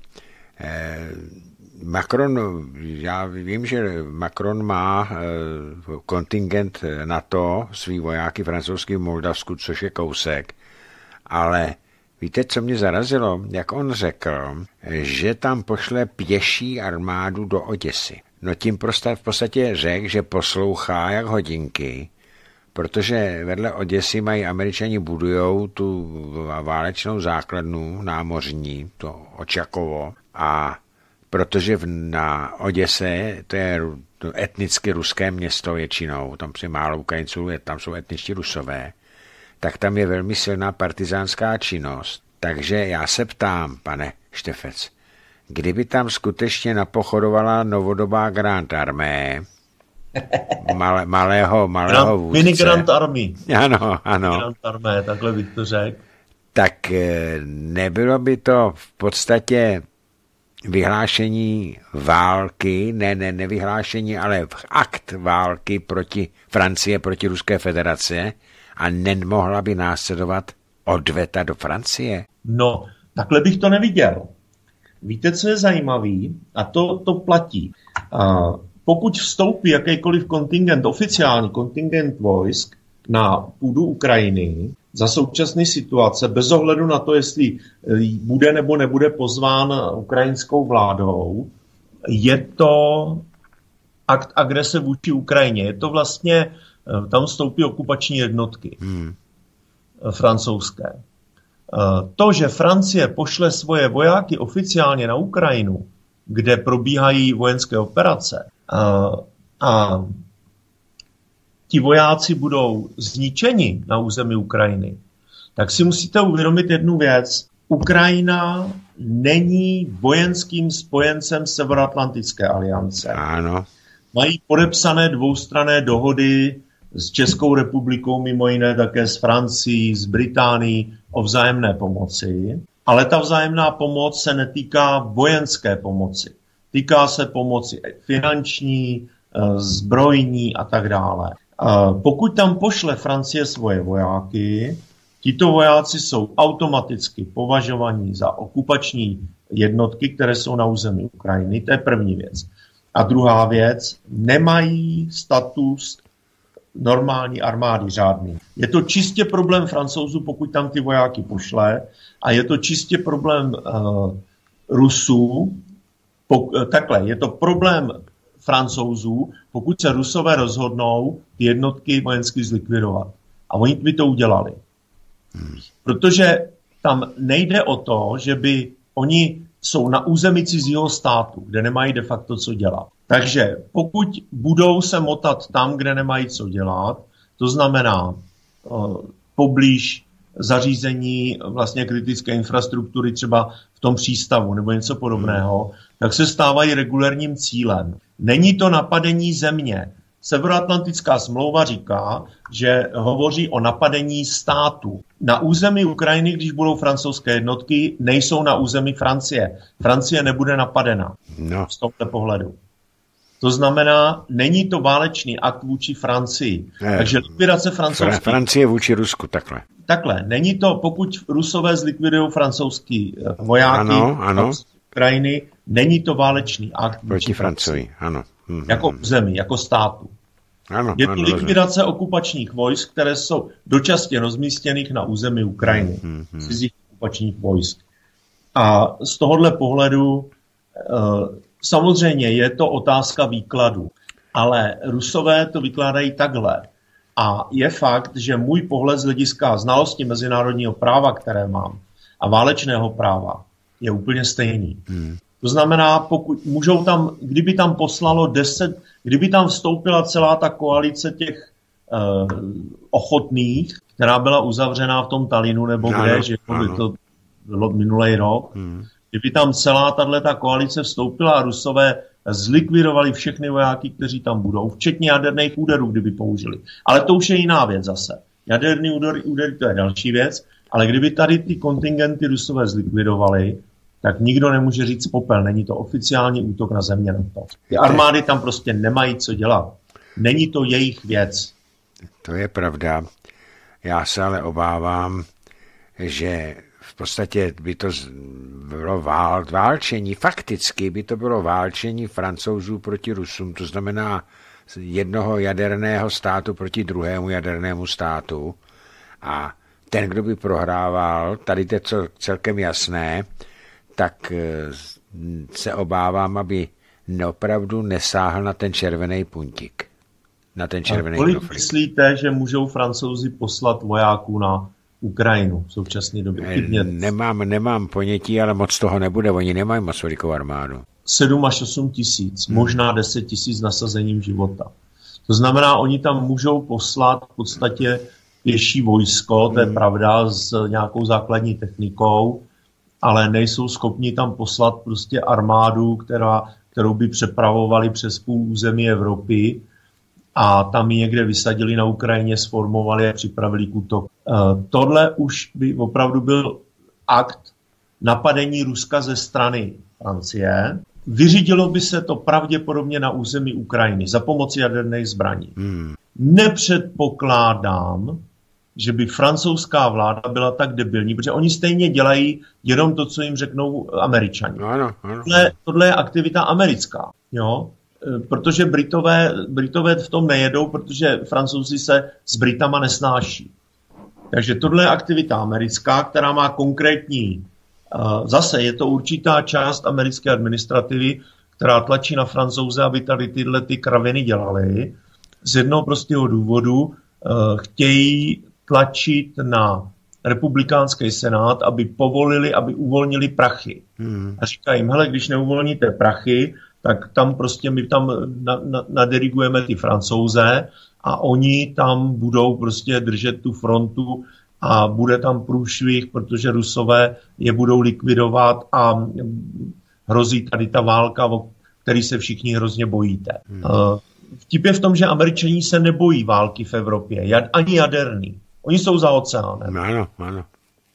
Macron, já vím, že Macron má kontingent NATO, svý vojáky francouzský v Moldavsku, což je kousek, ale víte, co mě zarazilo? Jak on řekl, že tam pošle pěší armádu do Oděsy. No tím prostě v podstatě řekl, že poslouchá jak hodinky, protože vedle Oděsy mají Američani budujou tu válečnou základnu námořní, to Očakovo, a protože v, na Oděse, to je to etnicky ruské město většinou, tam si málo Ukrajinců, tam jsou etničtí Rusové, tak tam je velmi silná partizánská činnost. Takže já se ptám, pane Štefec, kdyby tam skutečně napochodovala novodobá Grand Armée, Malé, malého, malého vůdce. Mini Grand Army. Ano, ano. Grand Armée, takhle bych to řekl. Tak nebylo by to v podstatě vyhlášení války, ne, ne, nevyhlášení, ale akt války proti Francie, proti Ruské federace a nemohla by následovat odveta do Francie? No, takhle bych to neviděl. Víte, co je zajímavý? A to, to platí. Uh, Pokud vstoupí jakýkoliv kontingent, oficiální kontingent vojsk na půdu Ukrajiny za současné situace, bez ohledu na to, jestli bude nebo nebude pozván ukrajinskou vládou, je to akt agrese vůči Ukrajině. Je to vlastně, tam vstoupí okupační jednotky hmm. francouzské. To, že Francie pošle svoje vojáky oficiálně na Ukrajinu, kde probíhají vojenské operace, A, a ti vojáci budou zničeni na území Ukrajiny, tak si musíte uvědomit jednu věc. Ukrajina není vojenským spojencem Severoatlantické aliance. Ano. Mají podepsané dvoustranné dohody s Českou republikou, mimo jiné také s Francií, s Británií o vzájemné pomoci, ale ta vzájemná pomoc se netýká vojenské pomoci. Týká se pomoci finanční, zbrojní a tak dále. Pokud tam pošle Francie svoje vojáky, tito vojáci jsou automaticky považovaní za okupační jednotky, které jsou na území Ukrajiny. To je první věc. A druhá věc, nemají status normální armády žádný. Je to čistě problém Francouzů, pokud tam ty vojáky pošle, a je to čistě problém uh, Rusů. Pok- takhle, je to problém Francouzů, pokud se Rusové rozhodnou ty jednotky vojensky zlikvidovat. A oni by to udělali. Hmm. Protože tam nejde o to, že by oni jsou na území cizího státu, kde nemají de facto co dělat. Takže pokud budou se motat tam, kde nemají co dělat, to znamená uh, poblíž zařízení vlastně kritické infrastruktury, třeba v tom přístavu nebo něco podobného, tak se stávají regulérním cílem. Není to napadení země. Severoatlantická smlouva říká, že hovoří o napadení státu. Na území Ukrajiny, když budou francouzské jednotky, nejsou na území Francie. Francie nebude napadena no. z tohoto pohledu. To znamená, není to válečný akt vůči Francii. Ne, Takže likvidace francouzských... Francie vůči Rusku, takhle. Takhle, není to, pokud Rusové zlikvidují francouzský vojáky ano, ano. z Ukrajiny, není to válečný akt proti Francii, ano. Mm-hmm. Jako zemi, jako státu. Ano, je to ano, likvidace rozumím. okupačních vojsk, které jsou dočasně rozmístěných na území Ukrajiny. Mm-hmm. Cizích okupačních vojsk. A z tohohle pohledu Samozřejmě je to otázka výkladu, ale Rusové to vykládají takhle. A je fakt, že můj pohled z hlediska znalosti mezinárodního práva, které mám, a válečného práva, je úplně stejný. Hmm. To znamená, pokud můžou tam, kdyby tam poslalo deset, kdyby tam vstoupila celá ta koalice těch uh, ochotných, která byla uzavřená v tom Talinu, nebo ano, kde, že ano. To bylo minulý rok, hmm. kdyby tam celá tato koalice vstoupila a Rusové zlikvidovali všechny vojáky, kteří tam budou, včetně jaderných úderů, kdyby použili. Ale to už je jiná věc zase. Jaderný údery, údery to je další věc, ale kdyby tady ty kontingenty Rusové zlikvidovali, tak nikdo nemůže říct popel. Není to oficiální útok na země NATO. Ty armády tam prostě nemají co dělat. Není to jejich věc. To je pravda. Já se ale obávám, že v podstatě by to bylo vál, válčení, fakticky by to bylo válčení Francouzů proti Rusům, to znamená jednoho jaderného státu proti druhému jadernému státu. A ten, kdo by prohrával, tady to je celkem jasné, tak se obávám, aby opravdu nesáhl na ten červený puntík. Na ten červený kolik knoflík. Myslíte, že můžou Francouzi poslat vojáků na Ukrajinu v současné době? Nemám, nemám ponětí, ale moc toho nebude. Oni nemají moc velikou armádu. sedm až osm tisíc, hmm. možná deset tisíc nasazením života. To znamená, oni tam můžou poslat v podstatě pěší vojsko, to je hmm. pravda, s nějakou základní technikou, ale nejsou schopni tam poslat prostě armádu, která, kterou by přepravovali přes půl území Evropy a tam ji někde vysadili na Ukrajině, sformovali a připravili k útoku. E, tohle už by opravdu byl akt napadení Ruska ze strany Francie. Vyřídilo by se to pravděpodobně na území Ukrajiny za pomoci jaderných zbraní. Hmm. Nepředpokládám, že by francouzská vláda byla tak debilní, protože oni stejně dělají jenom to, co jim řeknou Američani. Ano, ano. Tohle, tohle je aktivita americká, jo? Protože Britové, Britové v tom nejedou, protože Francouzi se s Britama nesnáší. Takže tohle je aktivita americká, která má konkrétní, zase je to určitá část americké administrativy, která tlačí na Francouze, aby tady tyhle ty kraviny dělali. Z jednoho prostého důvodu chtějí tlačit na republikánský senát, aby povolili, aby uvolnili prachy. Hmm. A říkají jim, hele, když neuvolníte prachy, tak tam prostě my tam na, na, nadirigujeme ty Francouze a oni tam budou prostě držet tu frontu a bude tam průšvih, protože Rusové je budou likvidovat a hrozí tady ta válka, o který se všichni hrozně bojíte. Hmm. Vtip je v tom, že Američané se nebojí války v Evropě, jad, ani jaderný. Oni jsou za oceánem. Ano, ano.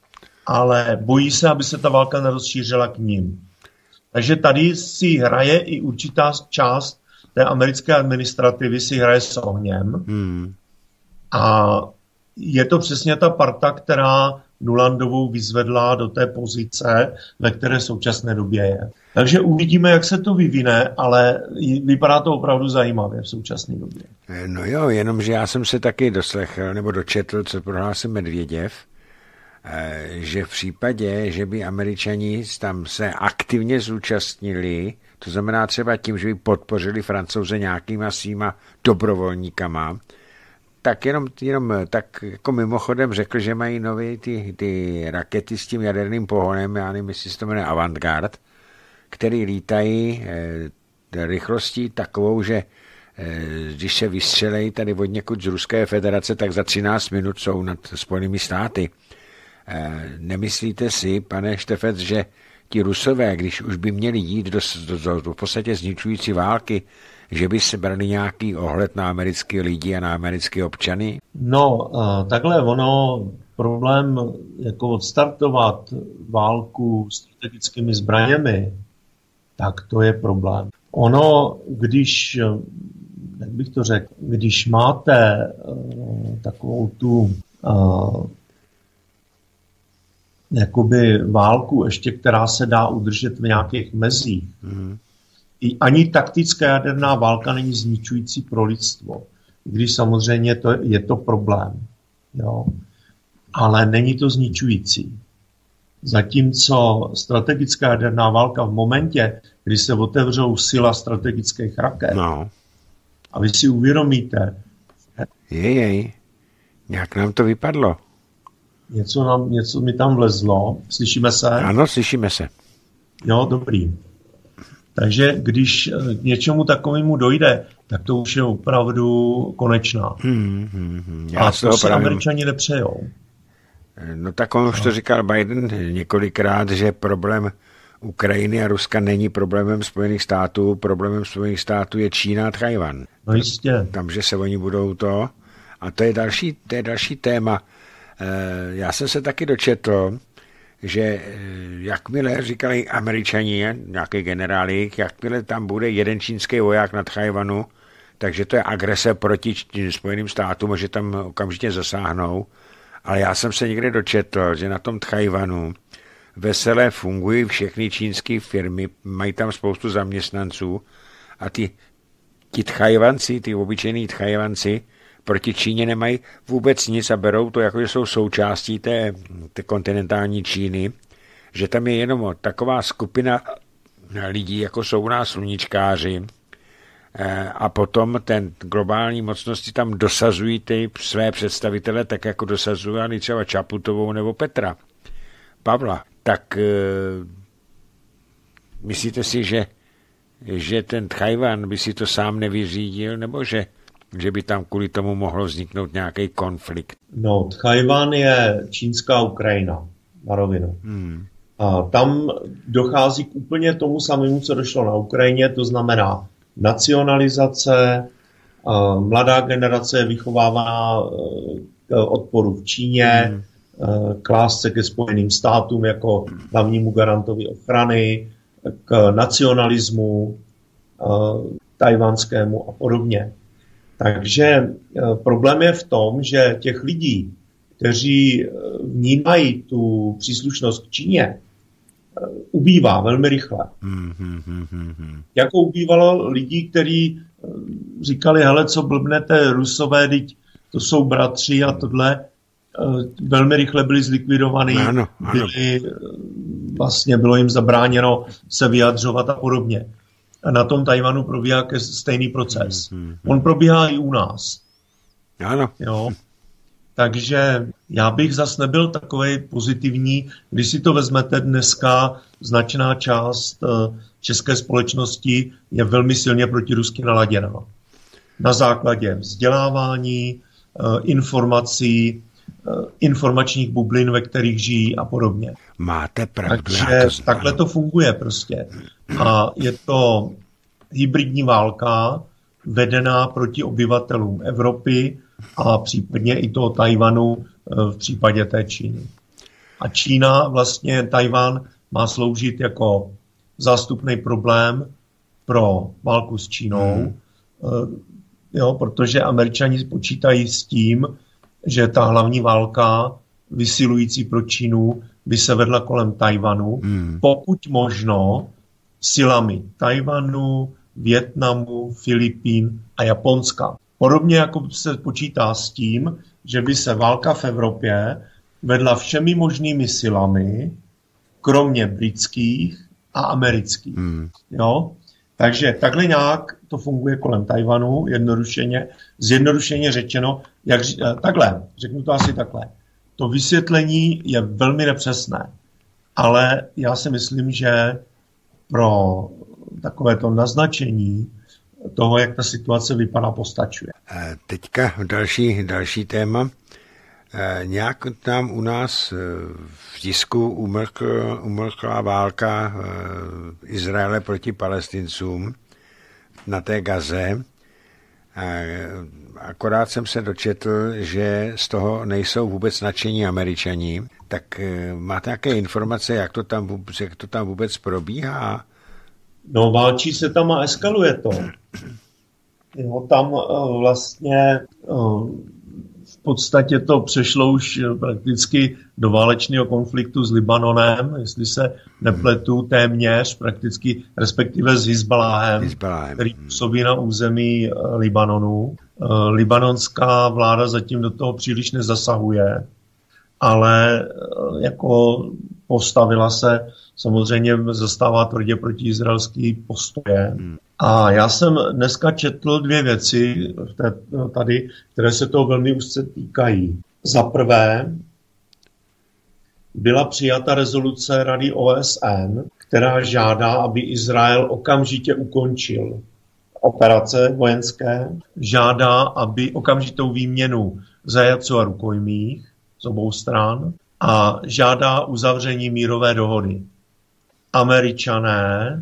Ale bojí se, aby se ta válka nerozšířila k ním. Takže tady si hraje i určitá část té americké administrativy si hraje s ohněm. Hmm. A je to přesně ta parta, která Nulandovou vyzvedla do té pozice, ve které v současné době je. Takže uvidíme, jak se to vyvine, ale vypadá to opravdu zajímavě v současné době. No jo, jenomže já jsem se taky doslechl, nebo dočetl, co prohlásil Medvěděv, že v případě, že by Američani tam se aktivně zúčastnili, to znamená třeba tím, že by podpořili Francouze nějakýma svýma dobrovolníkama, tak jenom, jenom tak jako mimochodem řekl, že mají nové ty, ty rakety s tím jaderným pohonem, já nevím, jestli se to jmenuje Avantgard, který lítají eh, rychlostí takovou, že eh, když se vystřelejí tady od někud z Ruské federace, tak za třináct minut jsou nad Spojenými státy. Eh, nemyslíte si, pane Štefec, že ti Rusové, když už by měli jít do, do, do, do v podstatě zničující války, že by se brali nějaký ohled na americké lidi a na americké občany? No, takhle ono, problém jako odstartovat válku strategickými zbraněmi, tak to je problém. Ono, když, jak bych to řekl, když máte uh, takovou tu uh, jakoby válku ještě, která se dá udržet v nějakých mezích, mm. I ani taktická jaderná válka není zničující pro lidstvo, když samozřejmě to, je to problém. Jo. Ale není to zničující. Zatímco strategická jaderná válka v momentě, kdy se otevřou sila strategických raket, no. A vy si uvědomíte, Jejej, nějak nám to vypadlo. Něco, nám, něco mi tam vlezlo. Slyšíme se? Ano, slyšíme se. Jo, dobrý. Takže když k něčemu takovému dojde, tak to už je opravdu konečná. Hmm, hmm, hmm. Já A to si právě... Američani nepřejou. No tak on už to říkal Biden několikrát, že problém Ukrajiny a Ruska není problémem Spojených států. Problémem Spojených států je Čína a Tchaj-wan. No jistě. Tam, že se oni budou to. A to je další, to je další téma. Já jsem se taky dočetl, že jakmile říkali Američani, nějaký generáli, jakmile tam bude jeden čínský voják na Tchaj-wanu, takže to je agrese proti Spojeným státům a že tam okamžitě zasáhnou. Ale já jsem se někde dočetl, že na tom Tchaj-wanu veselé fungují všechny čínské firmy, mají tam spoustu zaměstnanců a ty, ti Tchaj-wanci, ty obyčejní Tchaj-wanci proti Číně nemají vůbec nic a berou to, jako že jsou součástí té, té kontinentální Číny, že tam je jenom taková skupina lidí, jako jsou u nás sluníčkáři, a potom ten globální mocnosti tam dosazují ty své představitele, tak jako dosazují třeba Čaputovou nebo Petra Pavla. Tak e, myslíte si, že, že ten Tchaj-wan by si to sám nevyřídil, nebo že, že by tam kvůli tomu mohlo vzniknout nějaký konflikt? No, Tchaj-wan je čínská Ukrajina, na rovinu. Hmm. A tam dochází k úplně tomu samému, co došlo na Ukrajině, to znamená nacionalizace, mladá generace je vychovávaná k odporu v Číně, hmm. k lásce ke Spojeným státům jako hlavnímu garantovi ochrany, k nacionalismu tajvanskému a podobně. Takže problém je v tom, že těch lidí, kteří vnímají tu příslušnost k Číně, ubývá velmi rychle. Hmm, hmm, hmm, hmm. Jako ubývalo lidí, kteří říkali, hele, co blbnete, Rusové, teď to jsou bratři a tohle, velmi rychle byli zlikvidovaní, ano, ano. Byli, vlastně bylo jim zabráněno se vyjadřovat a podobně. A na tom Tajvanu probíhá stejný proces. Hmm, hmm, hmm. On probíhá i u nás. Ano. Jo. Takže já bych zas nebyl takovej pozitivní, když si to vezmete dneska, značná část české společnosti je velmi silně protirusky naladěná. Na základě vzdělávání, informací, informačních bublin, ve kterých žijí a podobně. Máte pravdu. Takže to takhle to funguje prostě. A je to hybridní válka vedená proti obyvatelům Evropy a případně i toho Tajvanu v případě té Číny. A Čína, vlastně Tajvan má sloužit jako zástupný problém pro válku s Čínou, hmm. jo, protože Američani počítají s tím, že ta hlavní válka vysilující pro Čínu by se vedla kolem Tajvanu, hmm. pokud možno silami Tajvanu, Vietnamu, Filipín a Japonska. Podobně jako se počítá s tím, že by se válka v Evropě vedla všemi možnými silami, kromě britských a amerických. Hmm. Jo? Takže takhle nějak to funguje kolem Tajvanu, jednodušeně, zjednodušeně řečeno, jak, takhle, řeknu to asi takhle. To vysvětlení je velmi nepřesné, ale já si myslím, že pro takovéto naznačení toho, jak ta situace vypadá, postačuje. Teďka další, další téma. Nějak tam u nás v tisku umlkl, umlkla válka Izraele proti Palestincům na té Gaze. Akorát jsem se dočetl, že z toho nejsou vůbec nadšení Američani. Tak máte nějaké informace, jak to tam, jak to tam vůbec probíhá? No, válčí se tam a eskaluje to. Jo, tam uh, vlastně uh, v podstatě to přešlo už prakticky do válečného konfliktu s Libanonem, jestli se nepletu, téměř prakticky, respektive s Hizbaláhem, který působí na území uh, Libanonu. Uh, libanonská vláda zatím do toho příliš nezasahuje, ale uh, jako postavila se, samozřejmě zastává tvrdě proti izraelský postoje. Hmm. A já jsem dneska četl dvě věci tady, které se toho velmi úzce týkají. Za prvé, byla přijata rezoluce Rady O S N, která žádá, aby Izrael okamžitě ukončil operace vojenské, žádá, aby okamžitou výměnu zajatců a rukojmích z obou stran a žádá uzavření mírové dohody. Američané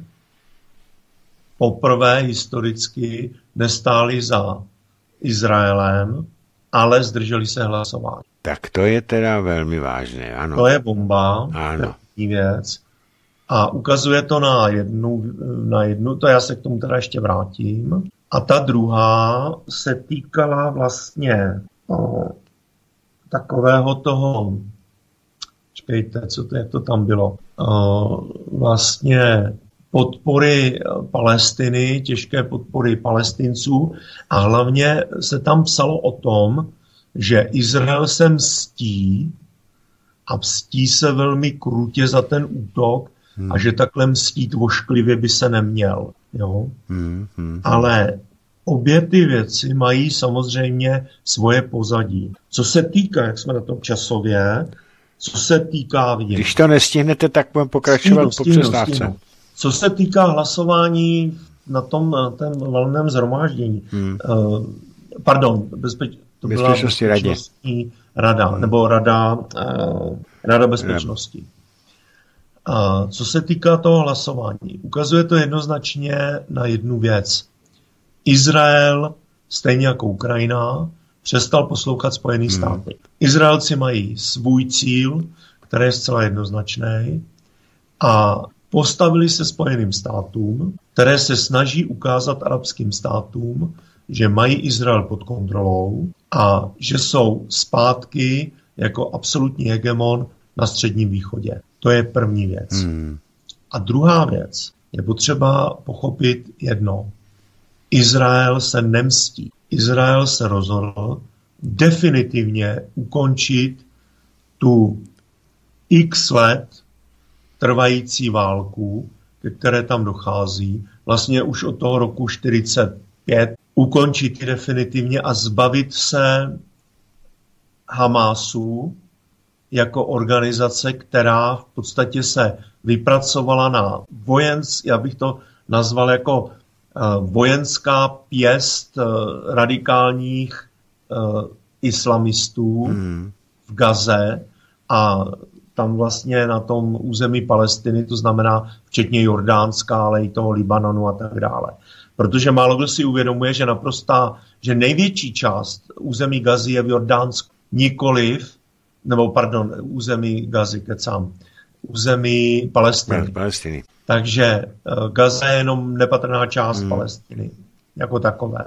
poprvé historicky nestáli za Izraelem, ale zdrželi se hlasování. Tak to je teda velmi vážné, ano. To je bomba, ano. věc. A ukazuje to na jednu, na jednu, to já se k tomu teda ještě vrátím. A ta druhá se týkala vlastně o, takového toho, čekejte, co to, jak to tam bylo, o, vlastně podpory Palestiny, těžké podpory Palestinců a hlavně se tam psalo o tom, že Izrael se mstí a mstí se velmi krutě za ten útok hmm. a že takhle mstít vošklivě by se neměl. Jo? Hmm, hmm. Ale obě ty věci mají samozřejmě svoje pozadí. Co se týká, jak jsme na tom časově, co se týká... Věc, když to nestihnete, tak budeme pokračovat po přestávce. Co se týká hlasování na tom na tém valném shromáždění, hmm. uh, pardon, bezpeč, to byla bezpečnostní rada, hmm. nebo rada, uh, rada bezpečnosti. Uh, co se týká toho hlasování, ukazuje to jednoznačně na jednu věc. Izrael, stejně jako Ukrajina, přestal poslouchat Spojené hmm. státy. Izraelci mají svůj cíl, který je zcela jednoznačný, a postavili se Spojeným státům, které se snaží ukázat arabským státům, že mají Izrael pod kontrolou a že jsou zpátky jako absolutní hegemon na Středním východě. To je první věc. Hmm. A druhá věc je potřeba pochopit jedno. Izrael se nemstí. Izrael se rozhodl definitivně ukončit tu x let trvající válku, ke které tam dochází, vlastně už od toho roku čtyřicet pět, ukončit ji definitivně a zbavit se Hamásu jako organizace, která v podstatě se vypracovala na vojensk, já bych to nazval jako uh, vojenská pěst uh, radikálních uh, islamistů hmm. v Gaze a tam vlastně na tom území Palestiny, to znamená včetně Jordánska, ale i toho Libanonu a tak dále. Protože málo kdo si uvědomuje, že naprostá, že největší část území Gazy je v Jordánsku, nikoliv, nebo pardon, území Gazy, kecám, území Palestiny. Palestiny. Takže uh, Gaza je jenom nepatrná část hmm. Palestiny, jako takové.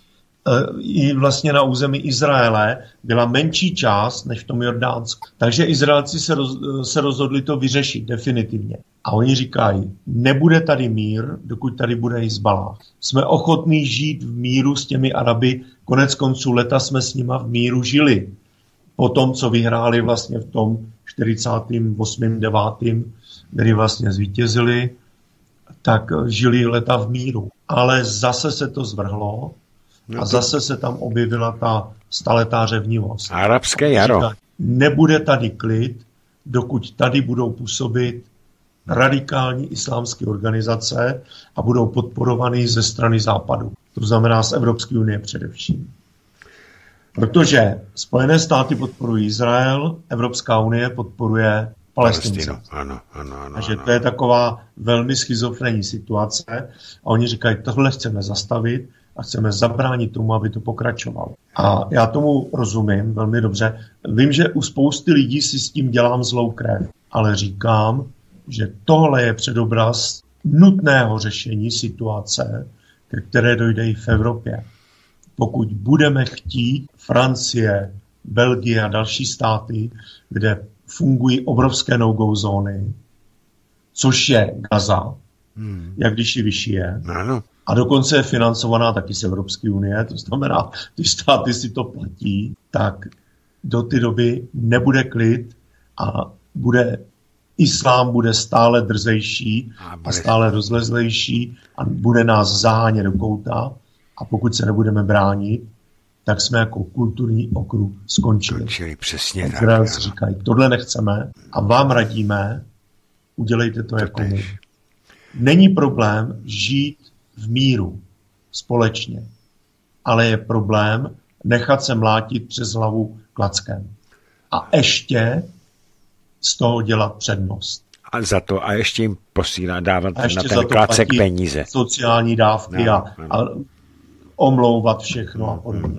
I vlastně na území Izraele byla menší část než v tom Jordánsku. Takže Izraelci se, roz, se rozhodli to vyřešit definitivně. A oni říkají, nebude tady mír, dokud tady bude Hizballáh. Jsme ochotní žít v míru s těmi Araby, konec konců leta jsme s nima v míru žili. Po tom, co vyhráli vlastně v tom čtyřicátém osmém devátém kdy vlastně zvítězili, tak žili leta v míru. Ale zase se to zvrhlo, a zase se tam objevila ta staletá řevnivost. Arabské jaro. Říká, nebude tady klid, dokud tady budou působit radikální islámské organizace a budou podporovaný ze strany Západu. To znamená z Evropské unie především. Protože Spojené státy podporují Izrael, Evropská unie podporuje Palestince. Ano, ano, ano, Takže ano. to je taková velmi schizofrenní situace. A oni říkají, tohle chceme zastavit, a chceme zabránit tomu, aby to pokračovalo. A já tomu rozumím velmi dobře. Vím, že u spousty lidí si s tím dělám zlou krev, ale říkám, že tohle je předobraz nutného řešení situace, ke které dojde i v Evropě. Pokud budeme chtít Francie, Belgie a další státy, kde fungují obrovské no-go zóny, což je Gaza, hmm. jak když ji vyšije, ano. A dokonce je financovaná taky z Evropské unie, to znamená, ty státy si to platí, tak do té doby nebude klid a bude islám bude stále drzejší a stále rozlezlejší a bude nás zahánět do kouta a pokud se nebudeme bránit, tak jsme jako kulturní okruh skončili. Skončili, přesně tak. Izraelci říkají, tohle nechceme a vám radíme, udělejte to, to jako my. Není problém žít v míru společně, ale je problém nechat se mlátit přes hlavu klackem. A ještě z toho dělat přednost. A za to a ještě jim posílá, dávat na ten klacek peníze. Sociální dávky no, a, a omlouvat všechno a podobně.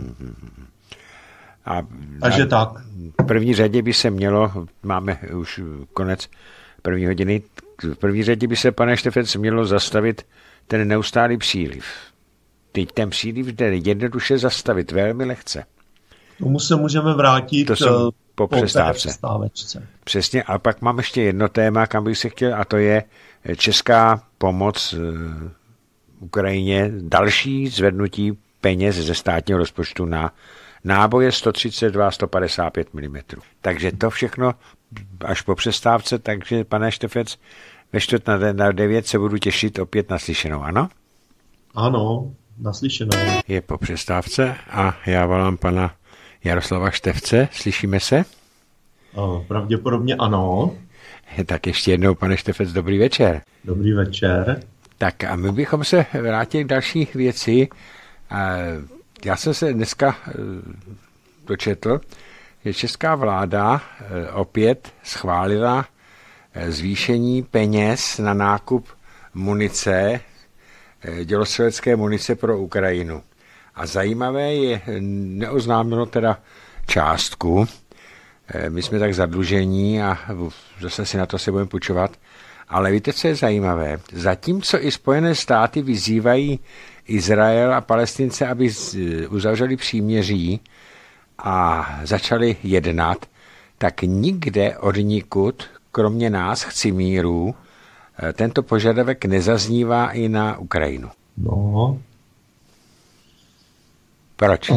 A, Takže a tak. V první řadě by se mělo, máme už konec první hodiny, v první řadě by se, pane Štefec, mělo zastavit ten neustálý příliv. Teď ten příliv jde jednoduše zastavit, velmi lehce. Tomu se můžeme vrátit to jsou po, po přestávce. přestávečce. Přesně, a pak mám ještě jedno téma, kam bych se chtěl, a to je česká pomoc Ukrajině, další zvednutí peněz ze státního rozpočtu na náboje sto třicet dva a sto padesát pět milimetrů. Takže to všechno až po přestávce, takže pane Štefec, ve čtvrt na, na devět se budu těšit opět na slyšenou, ano? Ano, naslyšenou. Je po přestávce a já volám pana Jaroslava Štefce, slyšíme se? O, pravděpodobně ano. Tak ještě jednou, pane Štefec, dobrý večer. Dobrý večer. Tak a my bychom se vrátili k další věci. Já jsem se dneska dočetl, že česká vláda opět schválila zvýšení peněz na nákup munice, dělostřelecké munice pro Ukrajinu. A zajímavé je, neoznámilo teda částku, my jsme tak zadlužení a zase si na to se budeme půjčovat, ale víte, co je zajímavé? Zatímco i Spojené státy vyzývají Izrael a Palestince, aby uzavřeli příměří a začali jednat, tak nikde od nikud, kromě nás, chci míru, tento požadavek nezaznívá i na Ukrajinu. No. Proč?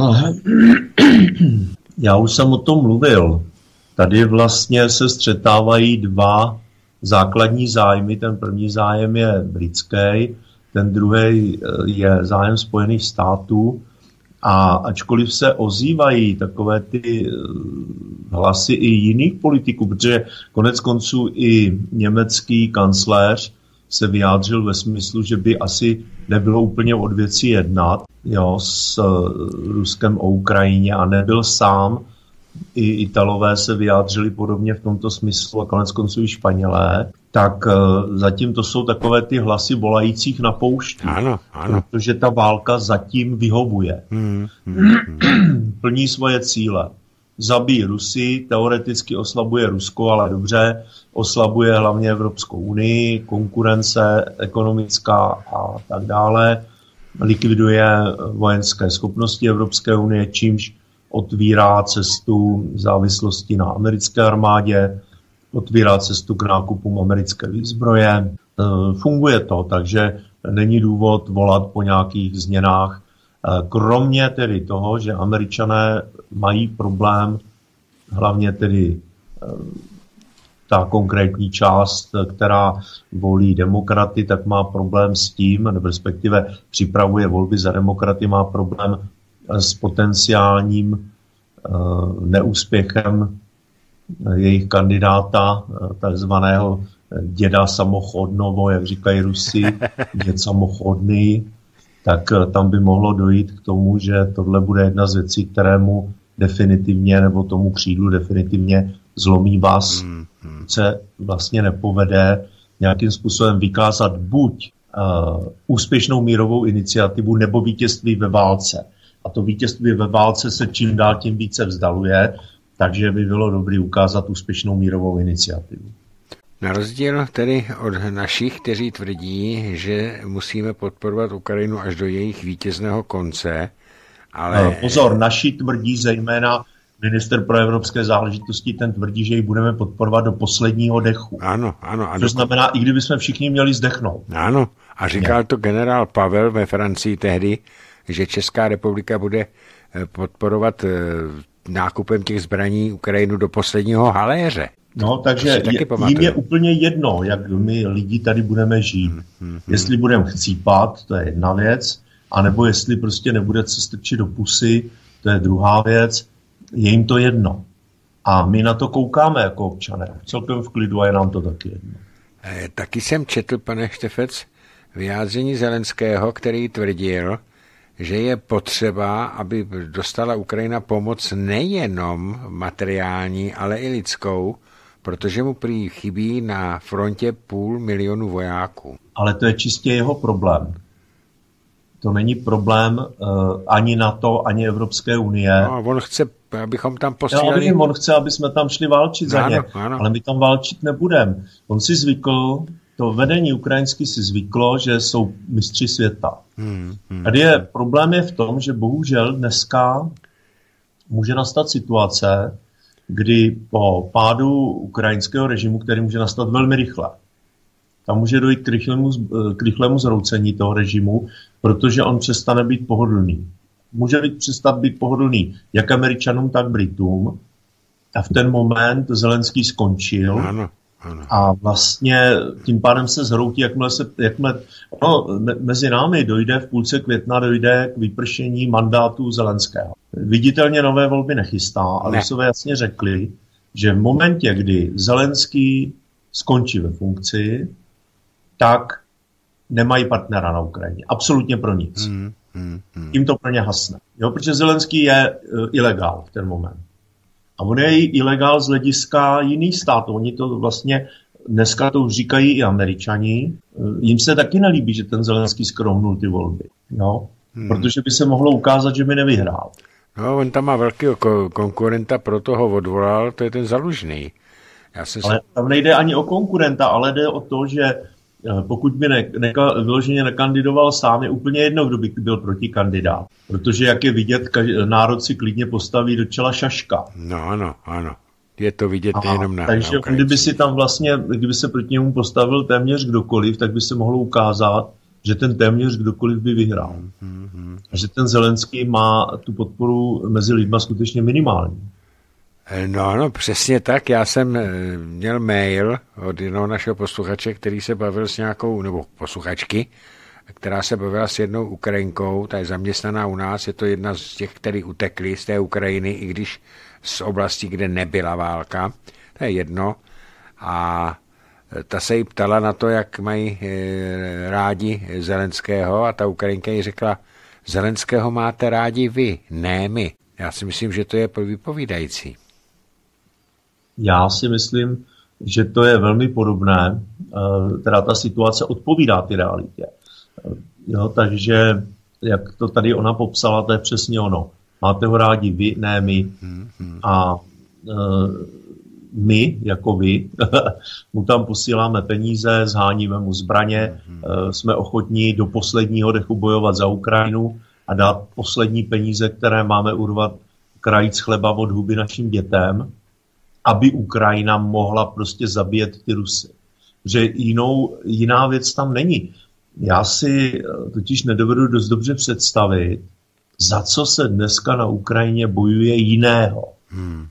Já už jsem o tom mluvil. Tady vlastně se střetávají dva základní zájmy. Ten první zájem je britský, ten druhý je zájem Spojených států. A ačkoliv se ozývají takové ty hlasy i jiných politiků, protože konec konců i německý kancléř se vyjádřil ve smyslu, že by asi nebylo úplně od věci jednat, jo, s Ruskem o Ukrajině a nebyl sám. I Italové se vyjádřili podobně v tomto smyslu a konec konců i Španělé. Tak zatím to jsou takové ty hlasy volajících na poušti. Ano, ano. Protože ta válka zatím vyhovuje. Hmm, hmm, hmm. Plní svoje cíle. Zabíjí Rusy, teoreticky oslabuje Rusko, ale dobře, oslabuje hlavně Evropskou unii, konkurence ekonomická a tak dále. Likviduje vojenské schopnosti Evropské unie, čímž otvírá cestu závislosti na americké armádě, otvírá cestu k nákupům americké výzbroje. Funguje to, takže není důvod volat po nějakých změnách. Kromě tedy toho, že Američané mají problém, hlavně tedy ta konkrétní část, která volí demokraty, tak má problém s tím, nebo respektive připravuje volby za demokraty, má problém s potenciálním neúspěchem jejich kandidáta, takzvaného děda samochodnovo, jak říkají Rusi, děd samochodný, tak tam by mohlo dojít k tomu, že tohle bude jedna z věcí, kterému definitivně, nebo tomu křídlu definitivně zlomí vás, hmm, hmm. se vlastně nepovede nějakým způsobem vykázat buď uh, úspěšnou mírovou iniciativu nebo vítězství ve válce. A to vítězství ve válce se čím dál tím více vzdaluje, takže by bylo dobré ukázat úspěšnou mírovou iniciativu. Na rozdíl tedy od našich, kteří tvrdí, že musíme podporovat Ukrajinu až do jejich vítězného konce, ale... Pozor, naši tvrdí zejména minister pro evropské záležitosti, ten tvrdí, že ji budeme podporovat do posledního dechu. Ano, ano. ano. To znamená, i kdyby jsme všichni měli zdechnout. Ano, a říkal to generál Pavel ve Francii tehdy, že Česká republika bude podporovat nákupem těch zbraní Ukrajinu do posledního haléře. No, takže je, jim je úplně jedno, jak my lidi tady budeme žít. Hmm, hmm, hmm. Jestli budeme chcípat, to je jedna věc, anebo jestli prostě nebude se strčit do pusy, to je druhá věc, je jim to jedno. A my na to koukáme jako občané. Celkem v klidu a je nám to taky jedno. E, taky jsem četl, pane Štefec, vyjádření Zelenského, který tvrdil, že je potřeba, aby dostala Ukrajina pomoc nejenom materiální, ale i lidskou, protože mu prý chybí na frontě půl milionu vojáků. Ale to je čistě jeho problém. To není problém uh, ani NATO, ani Evropské unie. No, on chce, abychom tam posílali... Já vím, on chce, aby jsme tam šli válčit za ně, ale my tam válčit nebudeme. On si zvykl, to vedení ukrajinský si zvyklo, že jsou mistři světa. Hmm, hmm, Tady je, problém je v tom, že bohužel dneska může nastat situace, kdy po pádu ukrajinského režimu, který může nastat velmi rychle, tam může dojít k rychlému, k rychlému zhroucení toho režimu, protože on přestane být pohodlný. Může být přestat být pohodlný jak Američanům, tak Britům. A v ten moment Zelenský skončil. Ano, ano. A vlastně tím pádem se zhroutí, jakmile se, jakmile, no, me, mezi námi dojde v půlce května dojde k vypršení mandátu Zelenského. Viditelně nové volby nechystá, ale ne. Rusové jasně řekli, že v momentě, kdy Zelenský skončí ve funkci, tak nemají partnera na Ukrajině. Absolutně pro nic. Hmm, hmm, hmm. Tím to pro ně hasne. Jo, protože Zelenský je uh, ilegál v ten moment. A on je ilegál z hlediska jiných států. Oni to vlastně, dneska to už říkají i Američani. Jim se taky nelíbí, že ten Zelenský skrohnul ty volby. Jo? Hmm. Protože by se mohlo ukázat, že by nevyhrál. No, on tam má velkého konkurenta, proto ho odvolal, to je ten Zalužný. Já jsem ale se... tam nejde ani o konkurenta, ale jde o to, že pokud by ne, neka, vyloženě nekandidoval sám, je úplně jedno, kdo by byl protikandidát. Protože, jak je vidět, každý, národ si klidně postaví do čela šaška. No, ano, ano. Je to vidět Aha, nejenom na Takže na kdyby si tam vlastně, kdyby se proti němu postavil téměř kdokoliv, tak by se mohlo ukázat, že ten téměř kdokoliv by vyhrál. Mm-hmm. A že ten Zelenský má tu podporu mezi lidma skutečně minimální. No, no, přesně tak. Já jsem měl mail od jednoho našeho posluchače, který se bavil s nějakou, nebo posluchačky, která se bavila s jednou Ukrajinkou, ta je zaměstnaná u nás, je to jedna z těch, který utekli z té Ukrajiny, i když z oblasti, kde nebyla válka, to je jedno. A ta se jí ptala na to, jak mají rádi Zelenského a ta Ukrajinka jí řekla, Zelenského máte rádi vy, ne my. Já si myslím, že to je vypovídající. Já si myslím, že to je velmi podobné, teda ta situace odpovídá ty realitě. Jo, takže, jak to tady ona popsala, to je přesně ono. Máte ho rádi vy, ne my. A e, my, jako vy, mu tam posíláme peníze, zháníme mu zbraně, e, jsme ochotní do posledního dechu bojovat za Ukrajinu a dát poslední peníze, které máme urvat krajíc chleba od huby našim dětem, aby Ukrajina mohla prostě zabíjet ty Rusy. Že jinou, jiná věc tam není. Já si totiž nedovedu dost dobře představit, za co se dneska na Ukrajině bojuje jiného. Hmm.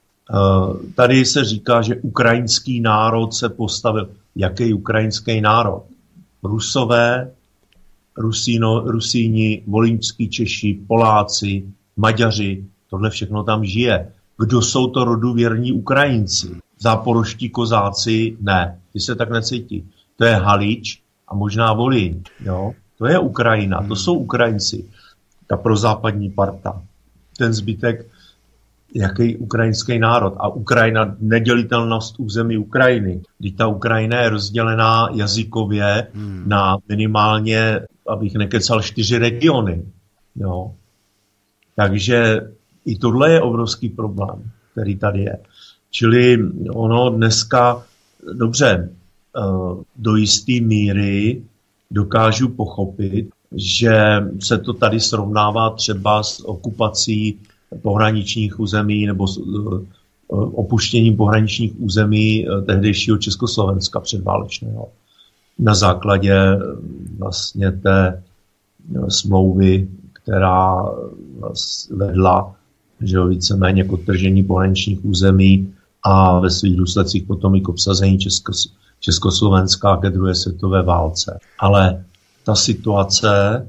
Tady se říká, že ukrajinský národ se postavil. Jaký ukrajinský národ? Rusové, Rusíno, Rusíni, volyňští Češi, Poláci, Maďaři, tohle všechno tam žije. Kdo jsou to roduvěrní Ukrajinci? Záporoští kozáci? Ne, ty se tak necítí. To je Halič a možná Volín. Jo? To je Ukrajina, to jsou Ukrajinci. Ta prozápadní parta. Ten zbytek, jaký ukrajinský národ. A Ukrajina, nedělitelnost území Ukrajiny. Když ta Ukrajina je rozdělená jazykově hmm. na minimálně, abych nekecal, čtyři regiony. Jo? Takže i tohle je obrovský problém, který tady je. Čili ono dneska, dobře, do jisté míry dokážu pochopit, že se to tady srovnává třeba s okupací pohraničních území nebo s opuštěním pohraničních území tehdejšího Československa předválečného. Na základě vlastně té smlouvy, která vedla že jo, víceméně k odtržení pohraničních území a ve svých důsledcích potom i k obsazení Českos, Československa ke druhé světové válce. Ale ta situace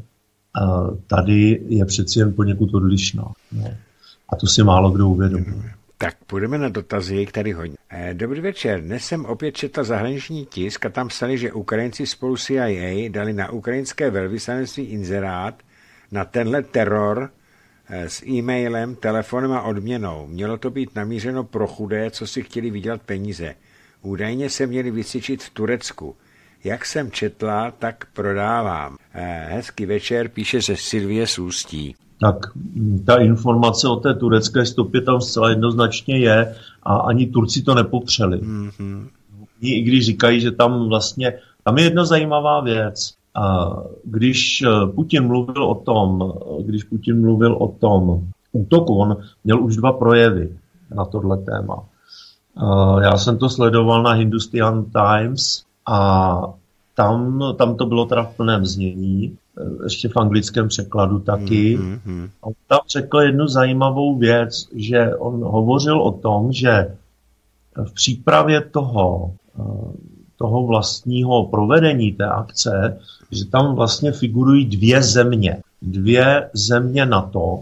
tady je přeci jen poněkud odlišná. No. A to si málo kdo uvědomuje. Tak půjdeme na dotazy, který hodně. Dobrý večer, dnes jsem opět četl zahraniční tisk a tam psali, že Ukrajinci spolu C I A dali na ukrajinské velvyslanectví inzerát na tenhle teror s e-mailem, telefonem a odměnou. Mělo to být namířeno pro chudé, co si chtěli vydělat peníze. Údajně se měli vycvičit v Turecku. Jak jsem četla, tak prodávám. Hezký večer, píše se Silvie z Ústí. Tak ta informace o té turecké stopě tam zcela jednoznačně je a ani Turci to nepopřeli. Mm-hmm. I když říkají, že tam vlastně, tam je jedna zajímavá věc. Když Putin mluvil o tom, když Putin mluvil o tom útoku, on měl už dva projevy na tohle téma. Já jsem to sledoval na Hindustan Times a tam, tam to bylo teda v plném znění, ještě v anglickém překladu taky. Mm-hmm. On tam řekl jednu zajímavou věc, že on hovořil o tom, že v přípravě toho, toho vlastního provedení té akce, že tam vlastně figurují dvě země. Dvě země NATO,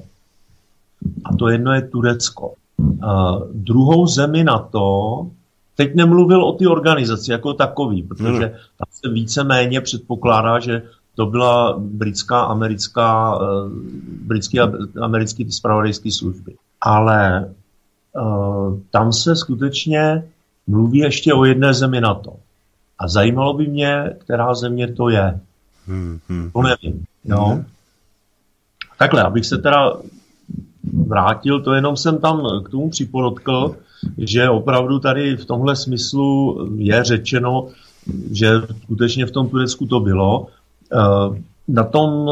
a to jedno je Turecko. A druhou zemi NATO, teď nemluvil o ty organizaci jako takový, protože tam se víceméně předpokládá, že to byla britská, americká, britský a americký zpravodajské služby. Ale uh, tam se skutečně mluví ještě o jedné zemi NATO. A zajímalo by mě, která země to je. Hmm, hmm. To nevím. Jo? Hmm. Takhle, abych se teda vrátil, to jenom jsem tam k tomu připodotkl, že opravdu tady v tomhle smyslu je řečeno, že skutečně v tom Turecku to bylo. Na tom,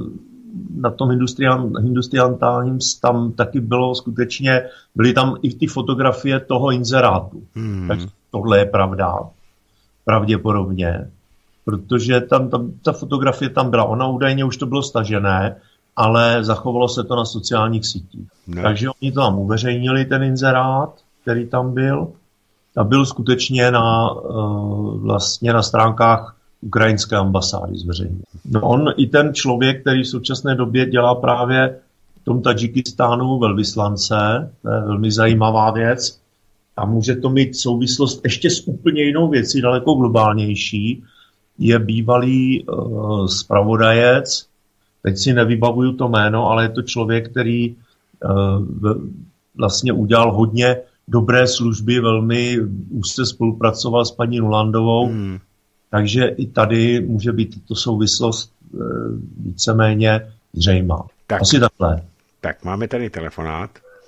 na tom Hindustan, Hindustan Times tam taky bylo skutečně, byly tam i ty fotografie toho inzerátu. Hmm. Takže tohle je pravda. Pravděpodobně. Protože tam, tam ta fotografie tam byla. Ona údajně už to bylo stažené, ale zachovalo se to na sociálních sítích. Ne. Takže oni to tam uveřejnili, ten inzerát, který tam byl. A byl skutečně na, vlastně na stránkách ukrajinské ambasády zveřejněn. No on i ten člověk, který v současné době dělá právě v tom Tadžikistánu velvyslance, to je velmi zajímavá věc, a může to mít souvislost ještě s úplně jinou věcí, daleko globálnější, je bývalý uh, zpravodajec, teď si nevybavuju to jméno, ale je to člověk, který uh, vlastně udělal hodně dobré služby, velmi úzce spolupracoval s paní Nulandovou, hmm. takže i tady může být to souvislost uh, víceméně zřejmá. Tak, asi takhle. Tak máme tady telefonát.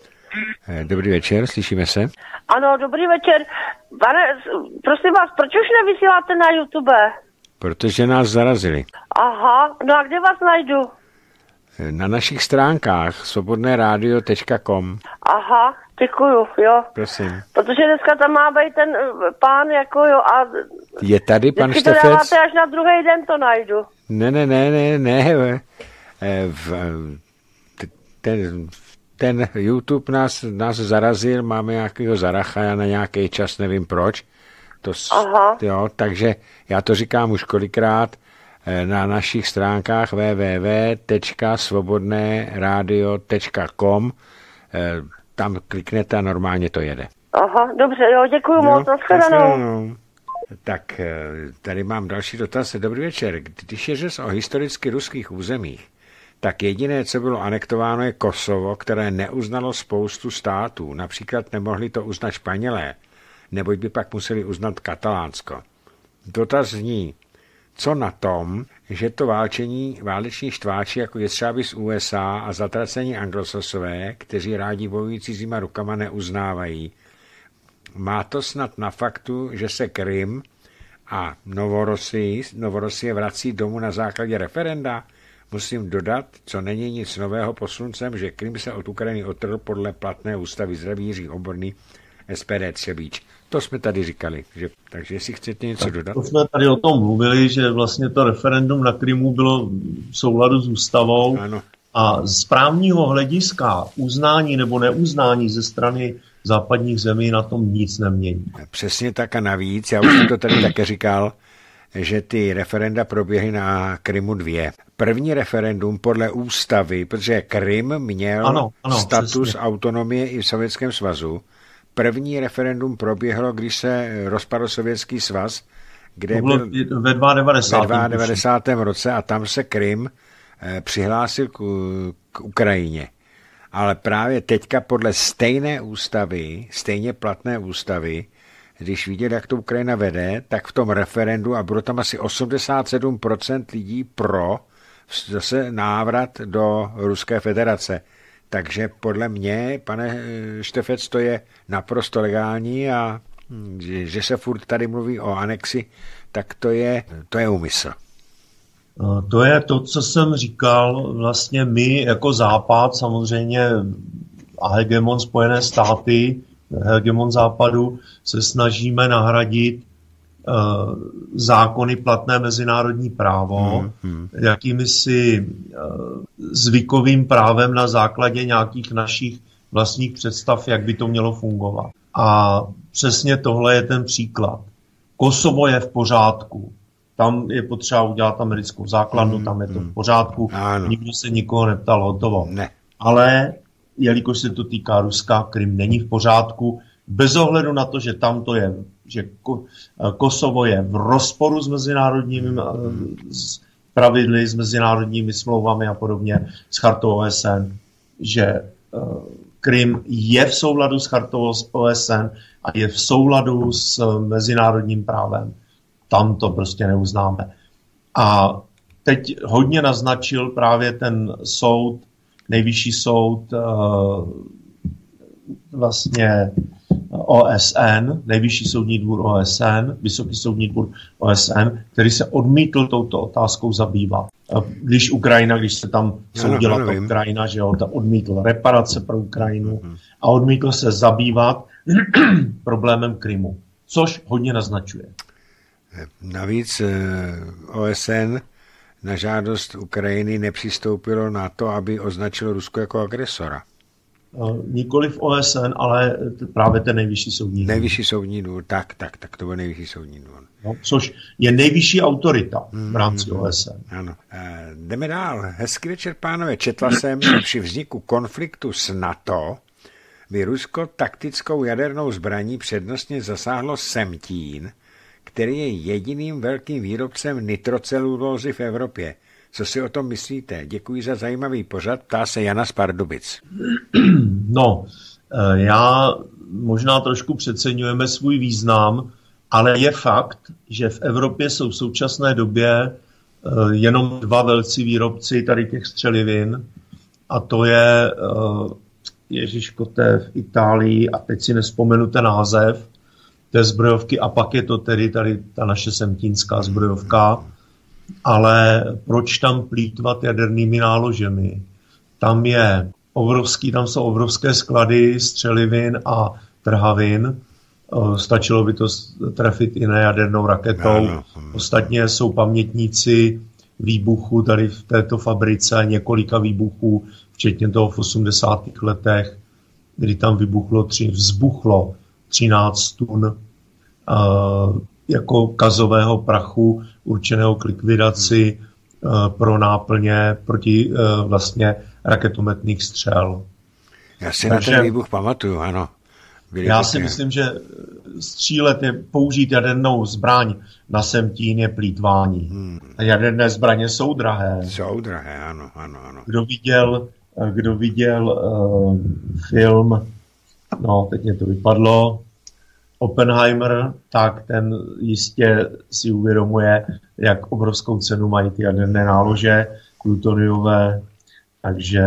Dobrý večer, slyšíme se? Ano, dobrý večer. Pane, prosím vás, proč už nevysíláte na YouTube? Protože nás zarazili. Aha, no a kde vás najdu? Na našich stránkách svobodné rádio tečka com. Aha, děkuju, jo. Prosím. Protože dneska tam má být ten pán, jako jo, a... Je tady pan Štefec? Štefec? To dáváte, až na druhý den to najdu. Ne, ne, ne, ne, ne. V, ten... Ten YouTube nás, nás zarazil, máme nějakého zaracha na nějaký čas, nevím proč. To, jo, takže já to říkám už kolikrát na našich stránkách w w w tečka svobodné rádio tečka com. Tam kliknete a normálně to jede. Aha, dobře, jo, děkuju jo, moc, nashledanou. Tak tady mám další dotaz. Dobrý večer. Když je řeč o historicky ruských územích, tak jediné, co bylo anektováno, je Kosovo, které neuznalo spoustu států. Například nemohli to uznat Španělé, neboť by pak museli uznat Katalánsko. Dotaz zní, co na tom, že to válčení, váleční štváči, jako jestřáby z U S A a zatracení anglosasové, kteří rádi bojují cizíma rukama, neuznávají. Má to snad na faktu, že se Krym a Novorossii, Novorossie vrací domů na základě referenda? Musím dodat, co není nic nového pod sluncem, že Krym se od Ukrajiny odtrhl podle platné ústavy. Zdraví Jiří Oborný, S P D Třebíč. To jsme tady říkali, že, takže jestli chcete něco tak dodat. To jsme tady o tom mluvili, že vlastně to referendum na Krymu bylo v souladu s ústavou. Ano. A z právního hlediska uznání nebo neuznání ze strany západních zemí na tom nic nemění. Přesně tak a navíc, já už jsem to tady také říkal, že ty referenda proběhly na Krymu dvě. První referendum podle ústavy, protože Krym měl ano, ano, status přesně. autonomie i v Sovětském svazu. První referendum proběhlo, když se rozpadl Sovětský svaz, kde byl ve devadesátém ve devadesátém roce a tam se Krym přihlásil k, k Ukrajině. Ale právě teďka podle stejné ústavy, stejně platné ústavy, když viděl, jak to Ukrajina vede, tak v tom referendu, a bylo tam asi osmdesát sedm procent lidí pro zase návrat do Ruské federace. Takže podle mě, pane Štefec, to je naprosto legální a že, že se furt tady mluví o anexi, tak to je, to je úmysl. To je to, co jsem říkal, vlastně my jako Západ samozřejmě a hegemon Spojené státy, hegemon Západu se snažíme nahradit uh, zákony platné mezinárodní právo hmm, hmm. jakými si uh, zvykovým právem na základě nějakých našich vlastních představ, jak by to mělo fungovat. A přesně tohle je ten příklad. Kosovo je v pořádku. Tam je potřeba udělat americkou základnu, mm, tam je to v pořádku, ano. Nikdo se nikoho neptal, hotovo. Ne. Ale jelikož se to týká Ruska, Krym není v pořádku, bez ohledu na to, že tam to je, že Kosovo je v rozporu s mezinárodními mm. s pravidly, s mezinárodními smlouvami a podobně, s chartou O S N, že uh, Krym je v souladu s chartou O S N a je v souladu s mezinárodním právem. Tam to prostě neuznáme. A teď hodně naznačil právě ten soud, nejvyšší soud vlastně O S N, nejvyšší soudní dvůr O S N, vysoký soudní dvůr O S N, který se odmítl touto otázkou zabývat. Když Ukrajina, když se tam soudila ta Ukrajina, že jo, ta odmítl reparace pro Ukrajinu a odmítl se zabývat problémem Krymu, což hodně naznačuje. Navíc O S N na žádost Ukrajiny nepřistoupilo na to, aby označilo Rusko jako agresora. Nikoliv O S N, ale právě ten nejvyšší soudní dvůr. Nejvyšší soudní dvůr, tak, tak, tak to byl nejvyšší soudní dvůr. No, což je nejvyšší autorita v rámci mm, O S N. Ano. E, jdeme dál. Hezký večer, pánové. Četla jsem, že při vzniku konfliktu s NATO by Rusko taktickou jadernou zbraní přednostně zasáhlo Semtín, který je jediným velkým výrobcem nitrocelulózy v Evropě. Co si o tom myslíte? Děkuji za zajímavý pořad, ptá se Jana z Pardubic. No, já možná trošku přeceňujeme svůj význam, ale je fakt, že v Evropě jsou v současné době jenom dva velcí výrobci tady těch střelivin a to je Ježiško, to je v Itálii a teď si nespomenu ten název té zbrojovky a pak je to tedy tady ta naše semtínská zbrojovka. Ale proč tam plýtvat jadernými náložemi? Tam je obrovský, tam jsou obrovské sklady střelivin a trhavin. Stačilo by to trefit i nejadernou raketou. Ostatně jsou pamětníci výbuchu tady v této fabrice, několika výbuchů, včetně toho v osmdesátých letech, kdy tam vybuchlo, tři, vzbuchlo třináct tun uh, jako kazového prachu určeného k likvidaci uh, pro náplně proti uh, vlastně raketometných střel. Já si Takže, na ten výbuch pamatuju, ano. Byli já si myslím, že střílet je použít jadernou zbraň na Semtín je plýtvání. Hmm. Jaderné zbraně jsou drahé. Jsou drahé, ano, ano, ano. Kdo viděl, kdo viděl uh, film, no teď mě to vypadlo, Oppenheimer, tak ten jistě si uvědomuje, jak obrovskou cenu mají ty jaderné nálože plutoniové, takže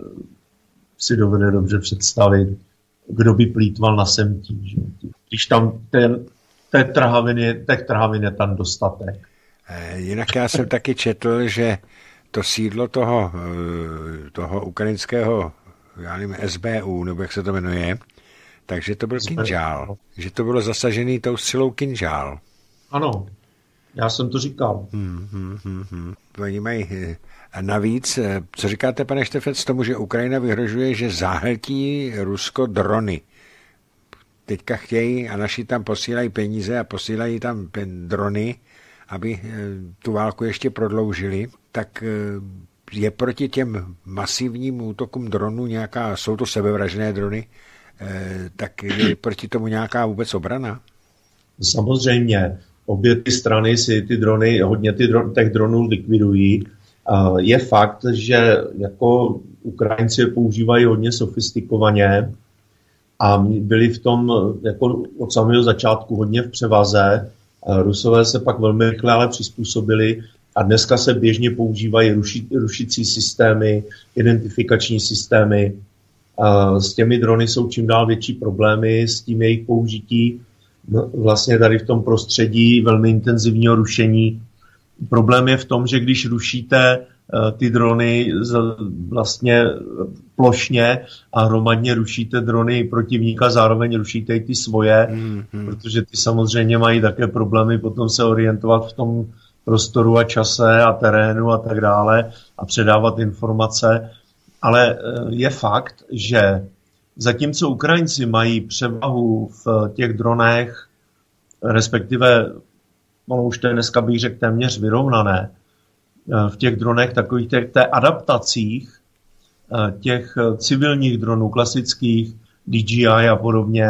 si dovede dobře představit, kdo by plýtval na Semtín. Že? Když tam ten, té trhaviny, těch trhavin je tam dostatek. Jinak já jsem taky četl, že to sídlo toho, toho ukrajinského, já nevím, S B U, nebo jak se to jmenuje, takže to byl Kinžál. Že to bylo zasažený tou střelou Kinžál. Ano. Já jsem to říkal. Hmm, hmm, hmm, hmm. Oni mají... A navíc, co říkáte, pane Štefec, tomu, že Ukrajina vyhrožuje, že zahltí Rusko drony. Teďka chtějí a naši tam posílají peníze a posílají tam drony, aby tu válku ještě prodloužili, tak je proti těm masivním útokům dronů nějaká, jsou to sebevražné drony, tak je proti tomu nějaká vůbec obrana? Samozřejmě. Obě ty strany si ty drony, hodně ty dron, těch dronů likvidují. Je fakt, že jako Ukrajinci je používají hodně sofistikovaně a byli v tom jako od samého začátku hodně v převaze. Rusové se pak velmi rychle ale přizpůsobili a dneska se běžně používají ruši, rušicí systémy, identifikační systémy. S těmi drony jsou čím dál větší problémy s tím jejich použití. Vlastně tady v tom prostředí velmi intenzivního rušení. Problém je v tom, že když rušíte ty drony vlastně plošně a hromadně rušíte drony protivníka, zároveň rušíte i ty svoje, mm-hmm. protože ty samozřejmě mají také problémy potom se orientovat v tom prostoru a čase a terénu a tak dále a předávat informace. Ale je fakt, že zatímco Ukrajinci mají převahu v těch dronech, respektive, no už to je dneska bych řekl téměř vyrovnané, v těch dronech, takových těch té adaptacích těch civilních dronů, klasických D J I a podobně,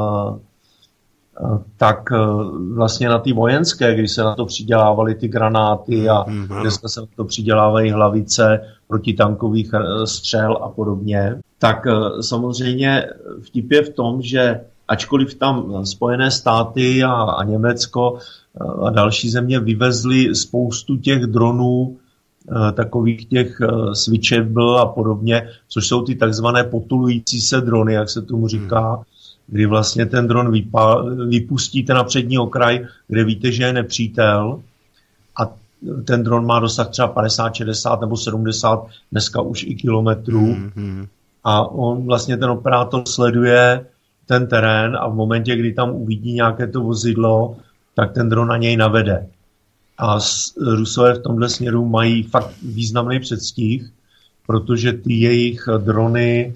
tak vlastně na ty vojenské, když se na to přidělávaly ty granáty a dneska se na to přidělávají hlavice protitankových střel a podobně, tak samozřejmě vtip je v tom, že ačkoliv tam Spojené státy a, a Německo a další země vyvezly spoustu těch dronů, takových těch switchable a podobně, což jsou ty takzvané potulující se drony, jak se tomu říká, kdy vlastně ten dron vypa, vypustíte na přední okraj, kde víte, že je nepřítel a ten dron má dosah třeba padesát, šedesát nebo sedmdesát, dneska už i kilometrů mm-hmm. a on vlastně ten operátor sleduje ten terén a v momentě, kdy tam uvidí nějaké to vozidlo, tak ten dron na něj navede. A Rusové v tomhle směru mají fakt významný předstih, protože ty jejich drony,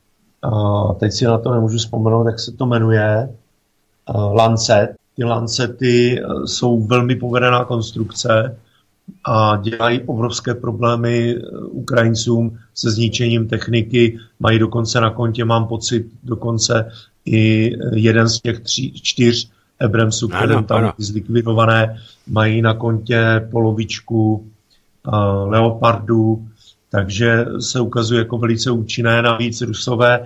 a teď si na to nemůžu vzpomenout, jak se to jmenuje, Lancet. Ty Lancety jsou velmi povedená konstrukce a dělají obrovské problémy Ukrajincům se zničením techniky. Mají dokonce na kontě, mám pocit, dokonce i jeden z těch tři, čtyř Abramsů, které tam zlikvidované, mají na kontě polovičku uh, Leopardů, takže se ukazuje jako velice účinné. Navíc Rusové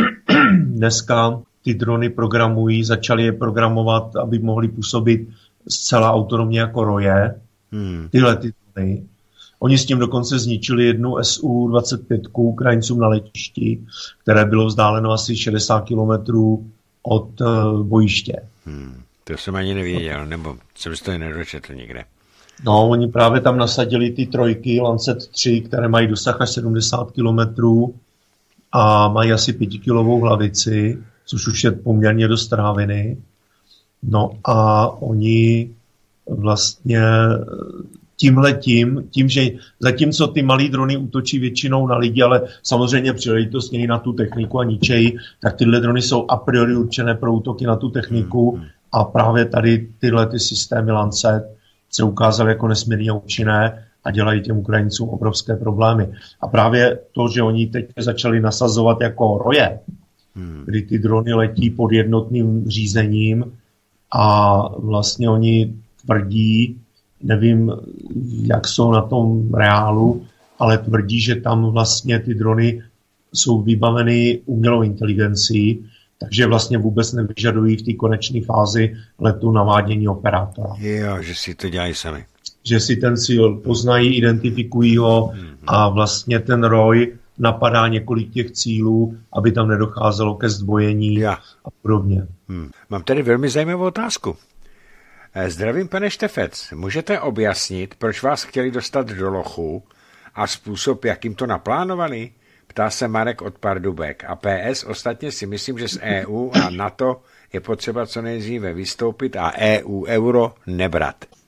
dneska ty drony programují, začali je programovat, aby mohli působit zcela autonomně jako roje. Hmm. Tyhle ty drony. Oni s tím dokonce zničili jednu S U dvacet pět Ukrajincům na letišti, které bylo vzdáleno asi šedesát kilometrů od uh, bojiště. Hmm. To jsem ani nevěděl, nebo jsem si to nedočetl nikde. No, oni právě tam nasadili ty trojky Lancet tři, které mají dosah až sedmdesát kilometrů a mají asi pětikilovou hlavici, což už je poměrně dost tráviny. No a oni vlastně tímhletím, tím, že zatímco ty malý drony útočí většinou na lidi, ale samozřejmě příležitostně i na tu techniku a ničejí, tak tyhle drony jsou a priori určené pro útoky na tu techniku a právě tady tyhle ty systémy Lancet se ukázaly jako nesmírně účinné a dělají těm Ukrajincům obrovské problémy. A právě to, že oni teď začali nasazovat jako roje, hmm. kdy ty drony letí pod jednotným řízením a vlastně oni tvrdí, nevím, jak jsou na tom reálu, ale tvrdí, že tam vlastně ty drony jsou vybaveny umělou inteligencí, takže vlastně vůbec nevyžadují v té konečné fázi letu navádění operátora. Jo, že si to dělají sami. Že si ten cíl poznají, identifikují ho mm-hmm. a vlastně ten roj napadá několik těch cílů, aby tam nedocházelo ke zdvojení ja. a podobně. Hmm. Mám tady velmi zajímavou otázku. Zdravím, pane Štefec. Můžete objasnit, proč vás chtěli dostat do lochu a způsob, jakým to naplánovali? Ptá se Marek od Pardubek. A P S ostatně si myslím, že z E U a NATO je potřeba co nejdříve vystoupit a E U euro nebrat.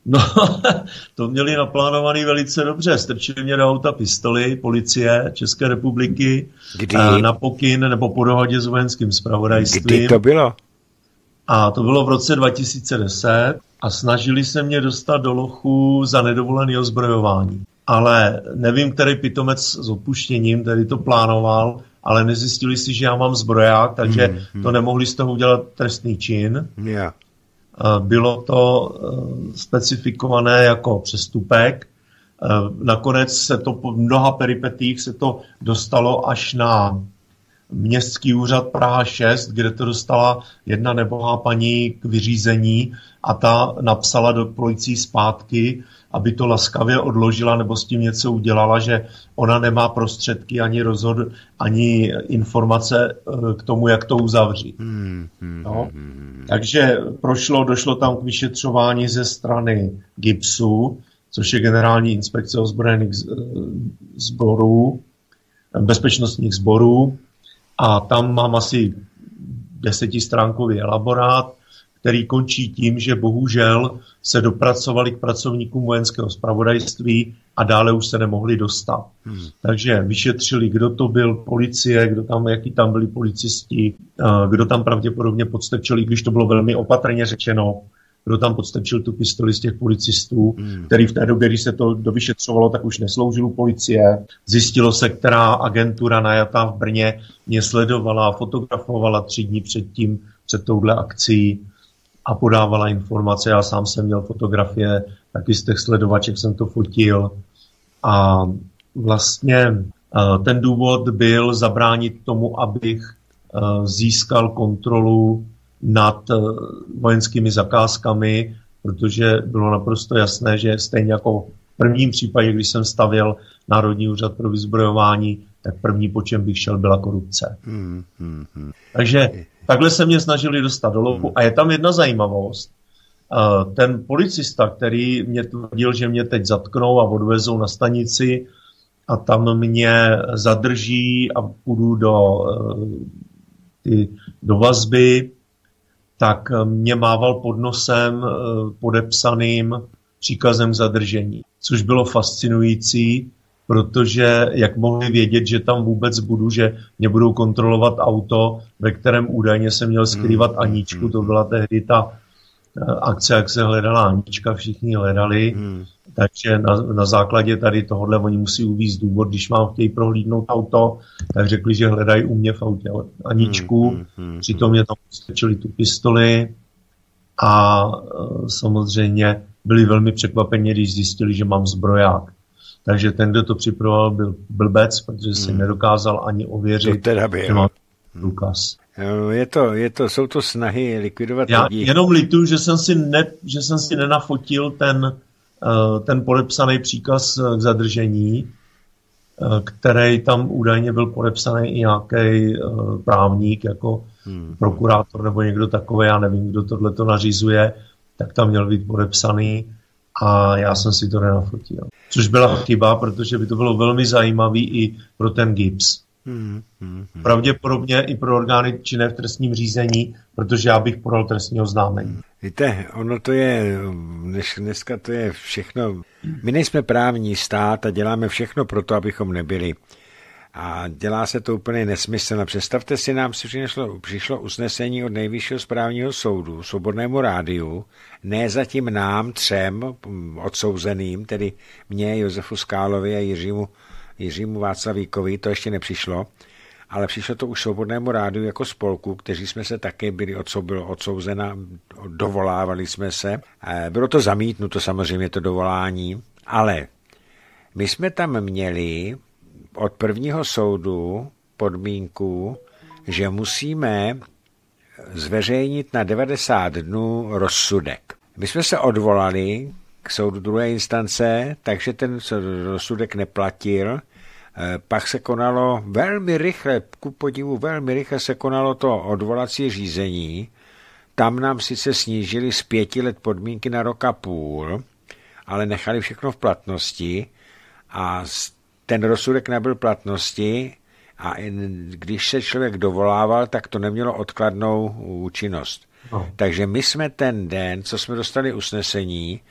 No, to měli naplánovaný velice dobře. Strčili mě do auta pistoli, policie České republiky. Kdy? Na pokyn nebo po dohodě s vojenským zpravodajstvím. Kdy to bylo? A to bylo v roce dva tisíce deset a snažili se mě dostat do lochu za nedovolené ozbrojování. Ale nevím, který pitomec s odpuštěním, který to plánoval, ale nezjistili si, že já mám zbroják, takže hmm, hmm. to nemohli z toho udělat trestný čin. Yeah. Bylo to specifikované jako přestupek. Nakonec se to po mnoha peripetích se to dostalo až na Městský úřad Praha šest, kde to dostala jedna nebohá paní k vyřízení a ta napsala do policii zpátky, aby to laskavě odložila nebo s tím něco udělala, že ona nemá prostředky ani rozhod, ani informace k tomu, jak to uzavřít. No. Takže prošlo, došlo tam k vyšetřování ze strany GIBSu, což je Generální inspekce ozbrojených sborů, bezpečnostních sborů. A tam mám asi desetistránkový elaborát, který končí tím, že bohužel se dopracovali k pracovníkům vojenského zpravodajství a dále už se nemohli dostat. Hmm. Takže vyšetřili, kdo to byl, policie, kdo tam, jaký tam byli policisti, kdo tam pravděpodobně podstrčil, i když to bylo velmi opatrně řečeno, kdo tam podstrčil tu pistoli z těch policistů, hmm. který v té době, když se to dovyšetřovalo, tak už nesloužil u policie. Zjistilo se, která agentura najatá v Brně mě sledovala, fotografovala tři dny předtím, před touhle akcí a podávala informace. Já sám jsem měl fotografie, taky z těch sledovaček jsem to fotil. A vlastně ten důvod byl zabránit tomu, abych získal kontrolu nad vojenskými zakázkami, protože bylo naprosto jasné, že stejně jako v prvním případě, když jsem stavěl Národní úřad pro vyzbrojování, tak první, po čem bych šel, byla korupce. Hmm, hmm, hmm. Takže takhle se mě snažili dostat do lochu. A je tam jedna zajímavost. Ten policista, který mě tvrdil, že mě teď zatknou a odvezou na stanici a tam mě zadrží a půjdu do, ty, do vazby, tak mě mával pod nosem podepsaným příkazem k zadržení. Což bylo fascinující, protože jak mohli vědět, že tam vůbec budu, že mě budou kontrolovat auto, ve kterém údajně jsem měl skrývat Aničku, to byla tehdy ta akce, jak se hledala Anička, všichni hledali, hmm. takže na, na základě tady tohohle oni musí uvést důvod, když mám chtějí prohlídnout auto, tak řekli, že hledají u mě v autě Aničku, hmm, hmm, hmm, přitom mě tam strčili tu pistoli a e, samozřejmě byli velmi překvapeni, když zjistili, že mám zbroják. Takže ten, kdo to připravoval, byl blbec, protože si hmm. nedokázal ani ověřit, že mám důkaz. Je to, je to, jsou to snahy likvidovat Já lidi. Jenom lituju, že jsem si, ne, že jsem si nenafotil ten, ten podepsaný příkaz k zadržení, který tam údajně byl podepsaný i nějaký právník, jako hmm. prokurátor nebo někdo takový, já nevím, kdo tohleto nařizuje, tak tam měl být podepsaný a já jsem si to nenafotil. Což byla chyba, protože by to bylo velmi zajímavý i pro ten GIBS. Hmm, hmm, hmm. Pravděpodobně i pro orgány činné v trestním řízení, protože já bych podal trestní oznámení. Víte, ono to je, dneska to je všechno, my nejsme právní stát a děláme všechno pro to, abychom nebyli. A dělá se to úplně nesmyslně. Představte si, nám si přišlo, přišlo usnesení od Nejvyššího správního soudu, Svobodnému rádiu, ne zatím nám třem odsouzeným, tedy mně, Josefu Skálovi a Jiřímu, Jiřímu Václavíkovi, to ještě nepřišlo, ale přišlo to už Svobodnému rádiu jako spolku, kteří jsme se také byli bylo odsouzena, dovolávali jsme se. Bylo to zamítnuto samozřejmě to dovolání, ale my jsme tam měli od prvního soudu podmínku, že musíme zveřejnit na devadesát dnů rozsudek. My jsme se odvolali k soudu druhé instance, takže ten rozsudek neplatil. Pak se konalo velmi rychle, ku podivu velmi rychle se konalo to odvolací řízení. Tam nám sice snížili z pěti let podmínky na rok a půl, ale nechali všechno v platnosti a ten rozsudek nabyl platnosti a když se člověk dovolával, tak to nemělo odkladnou účinnost. No. Takže my jsme ten den, co jsme dostali usnesení,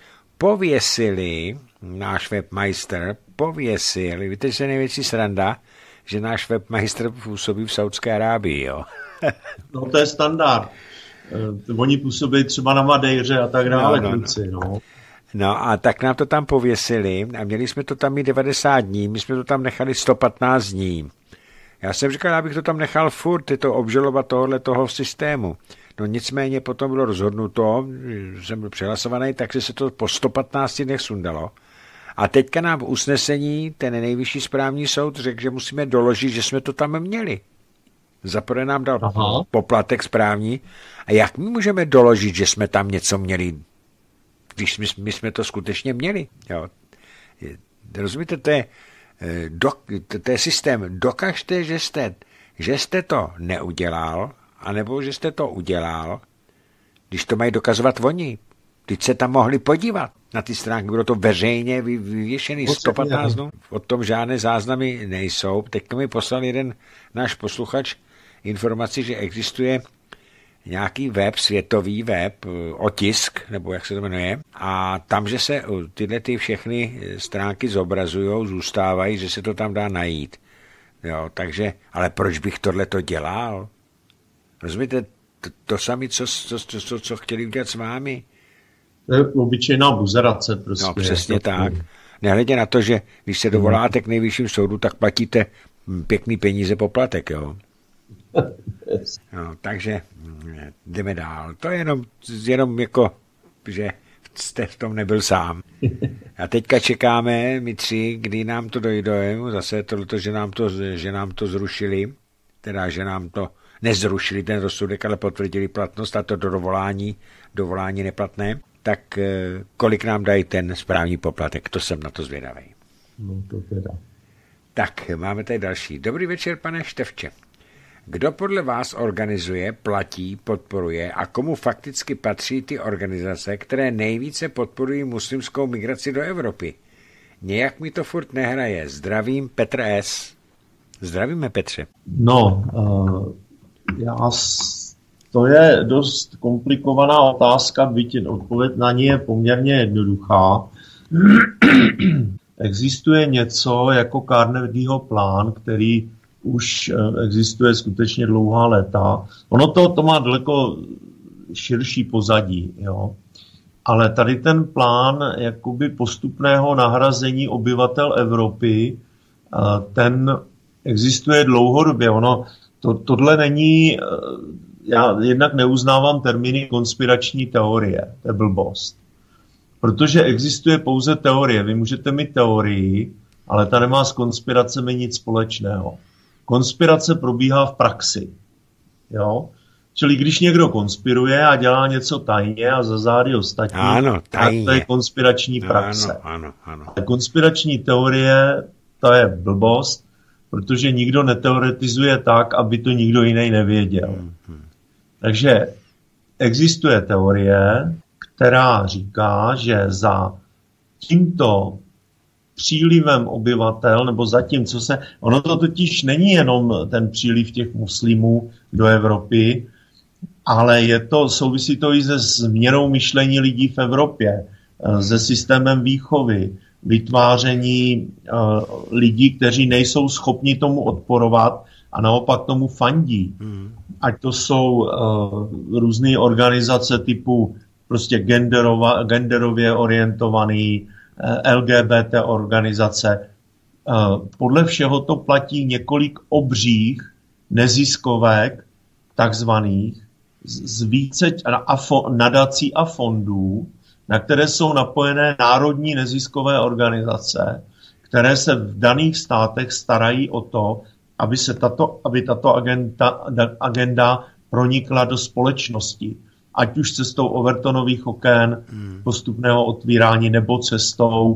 pověsili, náš webmeister pověsil, víte, že je největší sranda, že náš webmeister působí v Saudské Arábii, jo. No to je standard. Oni působí třeba na Madejře a tak dále, no, no, kluci, no. No a tak nám to tam pověsili a měli jsme to tam mít devadesát dní, my jsme to tam nechali sto patnáct dní. Já jsem říkal, abych to tam nechal furt, je to obžaloba tohohle toho systému. No nicméně potom bylo rozhodnuto, jsem byl přehlasovaný, takže se to po sto patnácti dnech sundalo. A teďka nám v usnesení ten nejvyšší správní soud řekl, že musíme doložit, že jsme to tam měli. Zaprvé nám dal Aha. poplatek správní. A jak my můžeme doložit, že jsme tam něco měli, když my, my jsme to skutečně měli? Jo. Rozumíte, to je, do, to je systém. Dokažte, že jste, že jste to neudělal, anebo že jste to udělal, když to mají dokazovat oni. Teď se tam mohli podívat na ty stránky, bylo to veřejně vyvěšený sto patnáct dnů. O tom žádné záznamy nejsou. Teď mi poslal jeden náš posluchač informaci, že existuje nějaký web, světový web, otisk, nebo jak se to jmenuje, a tam, že se tyhle ty všechny stránky zobrazují, zůstávají, že se to tam dá najít. Jo, takže, ale proč bych tohle to dělal? Rozumíte, to, to samé, co, co, co, co chtěli udělat s vámi. To je obyčejná buzerace prostě. No, přesně tak. Nehledě na to, že když se dovoláte k nejvyšším soudu, tak platíte pěkný peníze poplatek, jo. No, takže jdeme dál. To je jenom, jenom jako, že jste v tom nebyl sám. A teďka čekáme, my tři, kdy nám to dojde, zase tohleto, že nám to, že nám to zrušili, teda, že nám to nezrušili ten rozsudek, ale potvrdili platnost a to do dovolání, dovolání neplatné, tak kolik nám dají ten správní poplatek, to jsem na to zvědavý. No to teda. Tak, máme tady další. Dobrý večer, pane Štefče. Kdo podle vás organizuje, platí, podporuje a komu fakticky patří ty organizace, které nejvíce podporují muslimskou migraci do Evropy? Nějak mi to furt nehraje. Zdravím, Petr S. Zdravíme, Petře. No, uh, já, to je dost komplikovaná otázka, byť odpověď na ní je poměrně jednoduchá. Existuje něco jako Carnegieho plán, který už existuje skutečně dlouhá léta. Ono to, to má daleko širší pozadí, jo. Ale tady ten plán jakoby postupného nahrazení obyvatel Evropy, ten existuje dlouhodobě. Ono, to, tohle není, já jednak neuznávám termíny konspirační teorie, to je blbost. Protože existuje pouze teorie. Vy můžete mít teorii, ale ta nemá s konspiracemi nic společného. Konspirace probíhá v praxi. Jo? Čili když někdo konspiruje a dělá něco tajně a za zády ostatní, ano, tak to je konspirační praxe. Ano, ano, ano. A konspirační teorie, to je blbost, protože nikdo neteoretizuje tak, aby to nikdo jiný nevěděl. Hmm. Takže existuje teorie, která říká, že za tímto přílivem obyvatel, nebo za tím, co se... Ono to totiž není jenom ten příliv těch muslimů do Evropy, ale je to, souvisí to i se změnou myšlení lidí v Evropě, se systémem výchovy, vytváření uh, lidí, kteří nejsou schopni tomu odporovat a naopak tomu fandí. Hmm. Ať to jsou uh, různé organizace typu prostě genderova, genderově orientovaný, L G B T organizace. Podle všeho to platí několik obřích neziskovek, takzvaných, z více nadací a fondů, na které jsou napojené národní neziskové organizace, které se v daných státech starají o to, aby se tato, aby tato agenda, agenda pronikla do společnosti. Ať už cestou Overtonových okén, postupného otvírání, nebo cestou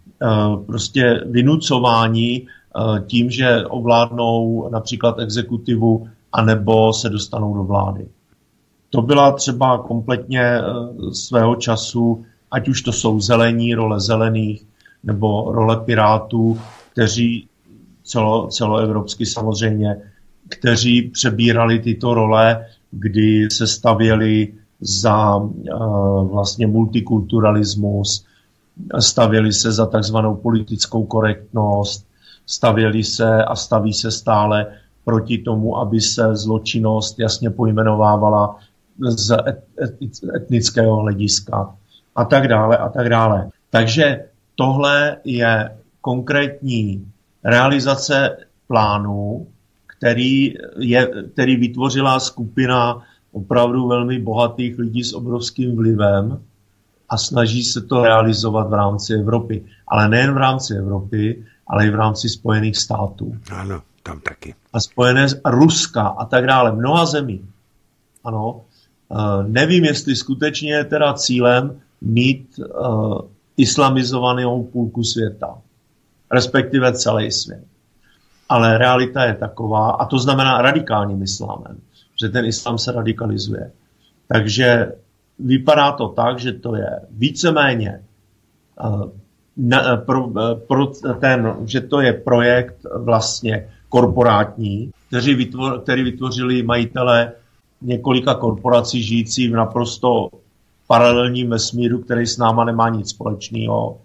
uh, prostě vynucování uh, tím, že ovládnou například exekutivu, anebo se dostanou do vlády. To byla třeba kompletně uh, svého času, ať už to jsou zelení, role zelených, nebo role pirátů, kteří celo, celoevropsky samozřejmě, kteří přebírali tyto role, kdy se stavěli za uh, vlastně multikulturalismus, stavěli se za takzvanou politickou korektnost, stavěli se a staví se stále proti tomu, aby se zločinnost jasně pojmenovávala z etnického hlediska a tak dále a tak dále. Takže tohle je konkrétní realizace plánu, který, je, který vytvořila skupina opravdu velmi bohatých lidí s obrovským vlivem a snaží se to realizovat v rámci Evropy. Ale nejen v rámci Evropy, ale i v rámci Spojených států. Ano, tam taky. A Spojené a Ruska a tak dále. Mnoha zemí. Ano. Nevím, jestli skutečně je teda cílem mít uh, islamizovanou půlku světa. Respektive celý svět. Ale realita je taková, a to znamená radikálním islámem, že ten islám se radikalizuje. Takže vypadá to tak, že to je víceméně uh, na, pro, pro ten, že to je projekt vlastně korporátní, který, vytvor, který vytvořili majitelé několika korporací žijící v naprosto paralelním vesmíru, který s náma nemá nic společného.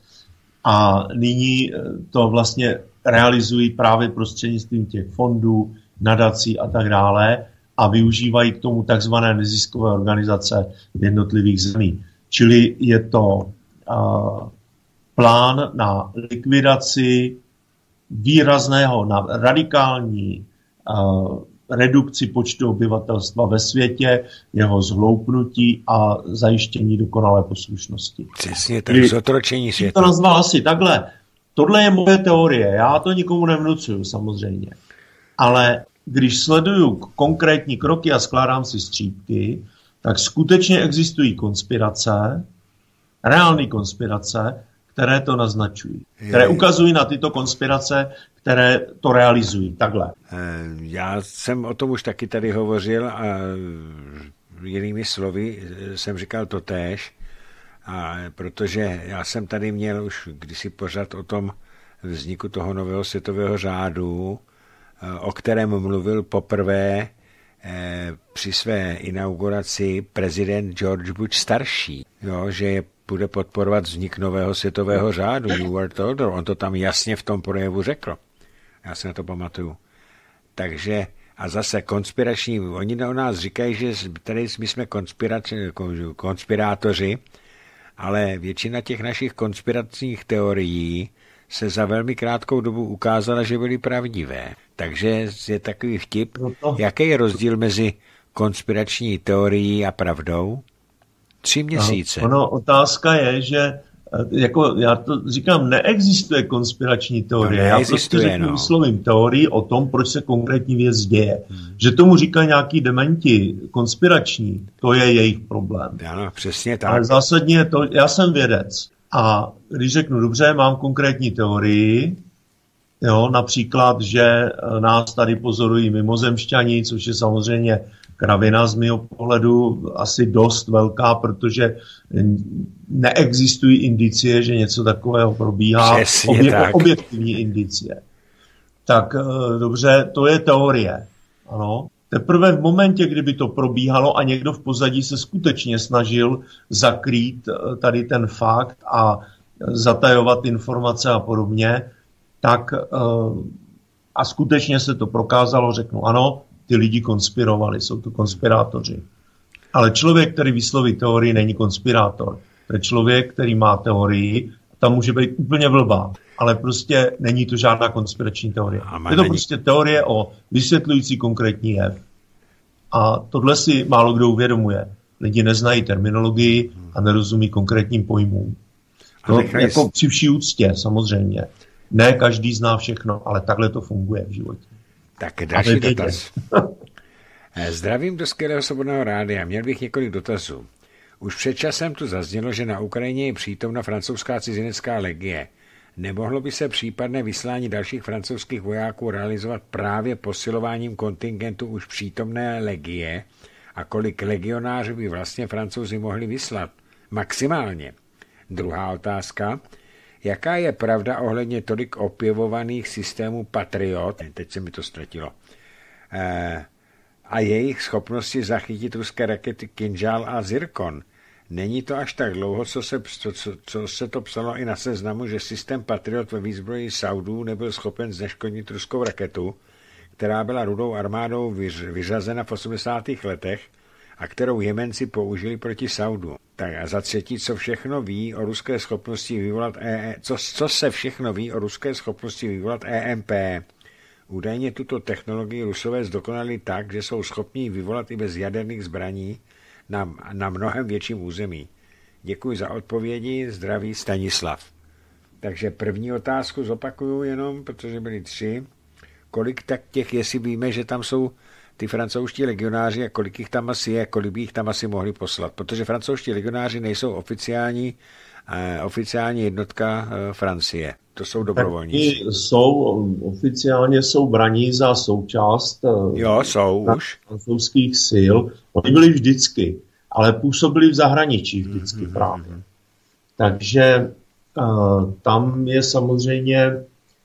A nyní to vlastně realizují právě prostřednictvím těch fondů, nadací a tak dále a využívají k tomu takzvané neziskové organizace v jednotlivých zemí. Čili je to uh, plán na likvidaci výrazného, na radikální uh, redukci počtu obyvatelstva ve světě, jeho zhloupnutí a zajištění dokonalé poslušnosti. Přesně tak, zotročení světa. To nazval asi takhle. Tohle je moje teorie, já to nikomu nevnucuju samozřejmě. Ale když sleduju konkrétní kroky a skládám si střípky, tak skutečně existují konspirace, reální konspirace, které to naznačují. Které ukazují na tyto konspirace, které to realizují. Takhle. Já jsem o tom už taky tady hovořil a jinými slovy jsem říkal to též, a protože já jsem tady měl už kdysi pořad o tom vzniku toho nového světového řádu, o kterém mluvil poprvé při své inauguraci prezident George Bush starší, jo, že je bude podporovat vznik nového světového řádu, New World Order. On to tam jasně v tom projevu řekl. Já se na to pamatuju. Takže, a zase konspirační, oni o nás říkají, že tady my jsme konspirátoři, ale většina těch našich konspiračních teorií se za velmi krátkou dobu ukázala, že byly pravdivé. Takže je takový vtip, jaký je rozdíl mezi konspirační teorií a pravdou? Tři měsíce. No, ono, otázka je, že jako já to říkám, neexistuje konspirační teorie. No, já prostě řeknu, no. vyslovím teorii o tom, proč se konkrétní věc děje. Hmm. Že tomu říkají nějaký dementi konspirační, to je jejich problém. Ano, přesně tak. Ale zásadně to, já jsem vědec. A když řeknu, dobře, mám konkrétní teorii, jo, například, že nás tady pozorují mimozemšťani, což je samozřejmě kravina z mého pohledu asi dost velká, protože neexistují indicie, že něco takového probíhá. Obje, tak. Objektivní indicie. Tak dobře, to je teorie. Ano. Teprve v momentě, kdyby to probíhalo a někdo v pozadí se skutečně snažil zakrýt tady ten fakt a zatajovat informace a podobně, tak a skutečně se to prokázalo, řeknu ano, ty lidi konspirovali, jsou to konspirátoři. Ale člověk, který vysloví teorii, není konspirátor. To je člověk, který má teorii, tam může být úplně blbá, ale prostě není to žádná konspirační teorie. Je to prostě teorie o vysvětlující konkrétní jev. A tohle si málo kdo uvědomuje. Lidi neznají terminologii a nerozumí konkrétním pojmům. To jako při vší úctě, samozřejmě. Ne každý zná všechno, ale takhle to funguje v životě. Tak další dotaz. Zdravím do skvělého Svobodného rádia. Měl bych několik dotazů. Už před časem tu zaznělo, že na Ukrajině je přítomna francouzská cizinecká legie. Nemohlo by se případné vyslání dalších francouzských vojáků realizovat právě posilováním kontingentu už přítomné legie a kolik legionářů by vlastně Francouzi mohli vyslat? Maximálně. Druhá otázka. Jaká je pravda ohledně tolik opěvovaných systémů Patriot, teď se mi to ztratilo, e, a jejich schopnosti zachytit ruské rakety Kinžál a Zirkon? Není to až tak dlouho, co se, co, co, co se to psalo i na Seznamu, že systém Patriot ve výzbroji Saudů nebyl schopen zneškodnit ruskou raketu, která byla Rudou armádou vyřazena v osmdesátých letech a kterou Jemenci použili proti Saudu. Tak a za třetí, co všechno ví o ruské schopnosti vyvolat E, co, co se všechno ví o ruské schopnosti vyvolat E M P. Údajně tuto technologii Rusové zdokonali tak, že jsou schopni vyvolat i bez jaderných zbraní na, na mnohem větším území. Děkuji za odpovědi, zdraví Stanislav. Takže první otázku zopakuju jenom, protože byly tři. Kolik tak těch, jestli víme, že tam jsou ty francouzští legionáři a kolik jich tam asi je, kolik by jich tam asi mohli poslat. Protože francouzští legionáři nejsou oficiální, eh, oficiální jednotka eh, Francie. To jsou dobrovolníci. Jsou, oficiálně jsou braní za součást eh, jo, jsou už. francouzských sil. Oni byli vždycky, ale působili v zahraničí vždycky mm-hmm. právě. Takže eh, tam je samozřejmě eh,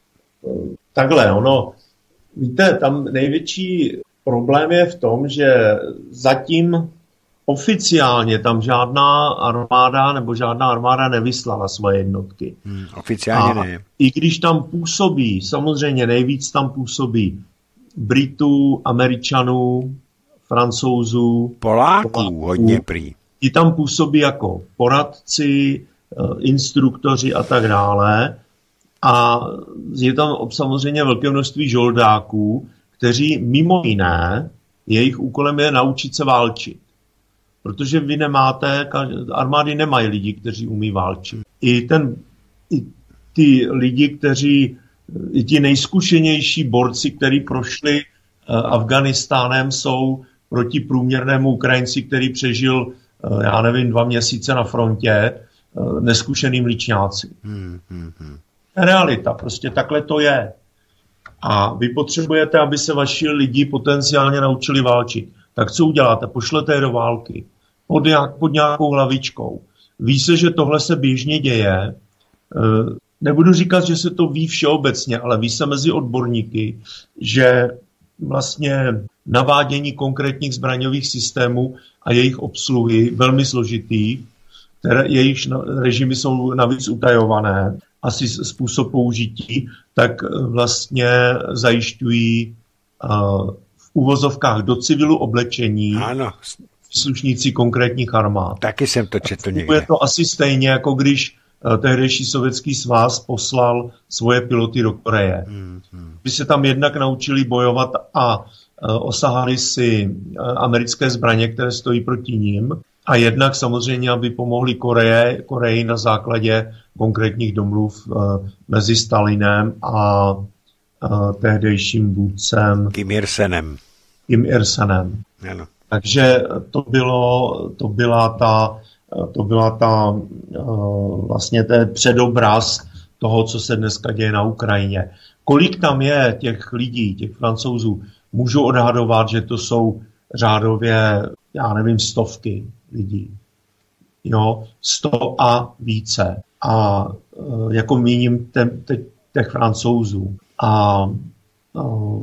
takhle, ono, víte, tam největší problém je v tom, že zatím oficiálně tam žádná armáda nebo žádná armáda nevyslala svoje jednotky. Hmm, oficiálně a ne. I když tam působí, samozřejmě nejvíc tam působí Britů, Američanů, Francouzů, Poláků, Poláků hodně prý. Ti tam působí jako poradci, instruktoři a tak dále. A je tam samozřejmě velké množství žoldáků, kteří mimo jiné, jejich úkolem je naučit se válčit. Protože vy nemáte, armády nemají lidi, kteří umí válčit. I, ten, i ty lidi, kteří, i ti nejzkušenější borci, kteří prošli Afganistánem, jsou proti průměrnému Ukrajinci, který přežil, já nevím, dva měsíce na frontě, neskušeným líčňáci. Hmm, hmm, hmm. Realita, prostě takhle to je. A vy potřebujete, aby se vaši lidi potenciálně naučili válčit. Tak co uděláte? Pošlete je do války. Pod, jak, pod nějakou hlavičkou. Ví se, že tohle se běžně děje. Nebudu říkat, že se to ví všeobecně, ale ví se mezi odborníky, že vlastně navádění konkrétních zbraňových systémů a jejich obsluhy velmi složitý, které jejich režimy jsou navíc utajované, asi způsob použití, tak vlastně zajišťují uh, v uvozovkách do civilu oblečení ano. Příslušníci konkrétních armád. Taky jsem to četl někde. Je to asi stejně, jako když uh, tehdejší Sovětský svaz poslal svoje piloty do Koreje. Hmm, hmm. By se tam jednak naučili bojovat a uh, osahali si uh, americké zbraně, které stojí proti ním, a jednak samozřejmě, aby pomohli Koreje, Koreji na základě konkrétních domluv uh, mezi Stalinem a uh, tehdejším vůdcem Kim Il-senem. Kim Il-senem. Ano. Takže to bylo, to byla ta, to byla ta uh, vlastně ten předobraz toho, co se dneska děje na Ukrajině. Kolik tam je těch lidí, těch Francouzů, můžu odhadovat, že to jsou řádově, já nevím, stovky lidí. Jo, sto a více. A e, jako míním te, te, těch Francouzů. A e,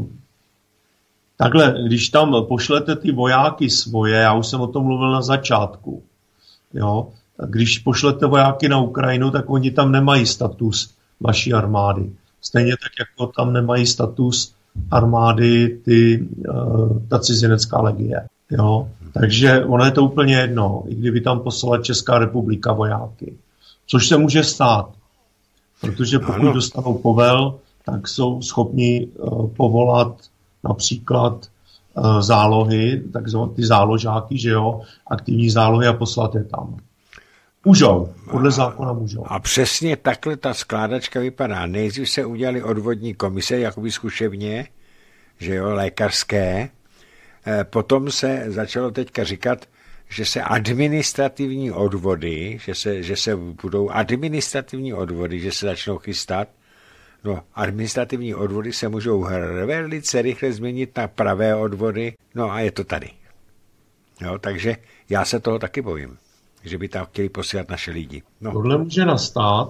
takhle, když tam pošlete ty vojáky svoje, já už jsem o tom mluvil na začátku, jo, když pošlete vojáky na Ukrajinu, tak oni tam nemají status vaší armády. Stejně tak, jako tam nemají status armády ty, e, ta cizinecká legie. Jo. Takže ono je to úplně jedno, i kdyby tam poslala Česká republika vojáky. Což se může stát, protože pokud ano. dostanou povel, tak jsou schopni uh, povolat například uh, zálohy, takzvané ty záložáky, že jo, aktivní zálohy a poslat je tam. Můžou, podle zákona můžou. A přesně takhle ta skládačka vypadá. Nejdřív se udělali odvodní komise, jakoby zkušebně, že jo, lékařské. Potom se začalo teďka říkat, že se administrativní odvody, že se, že se budou administrativní odvody, že se začnou chystat. No, administrativní odvody se můžou velice rychle změnit na pravé odvody, no a je to tady. Jo, takže já se toho taky bojím, že by tam chtěli posílat naše lidi. No. Tohle může nastat.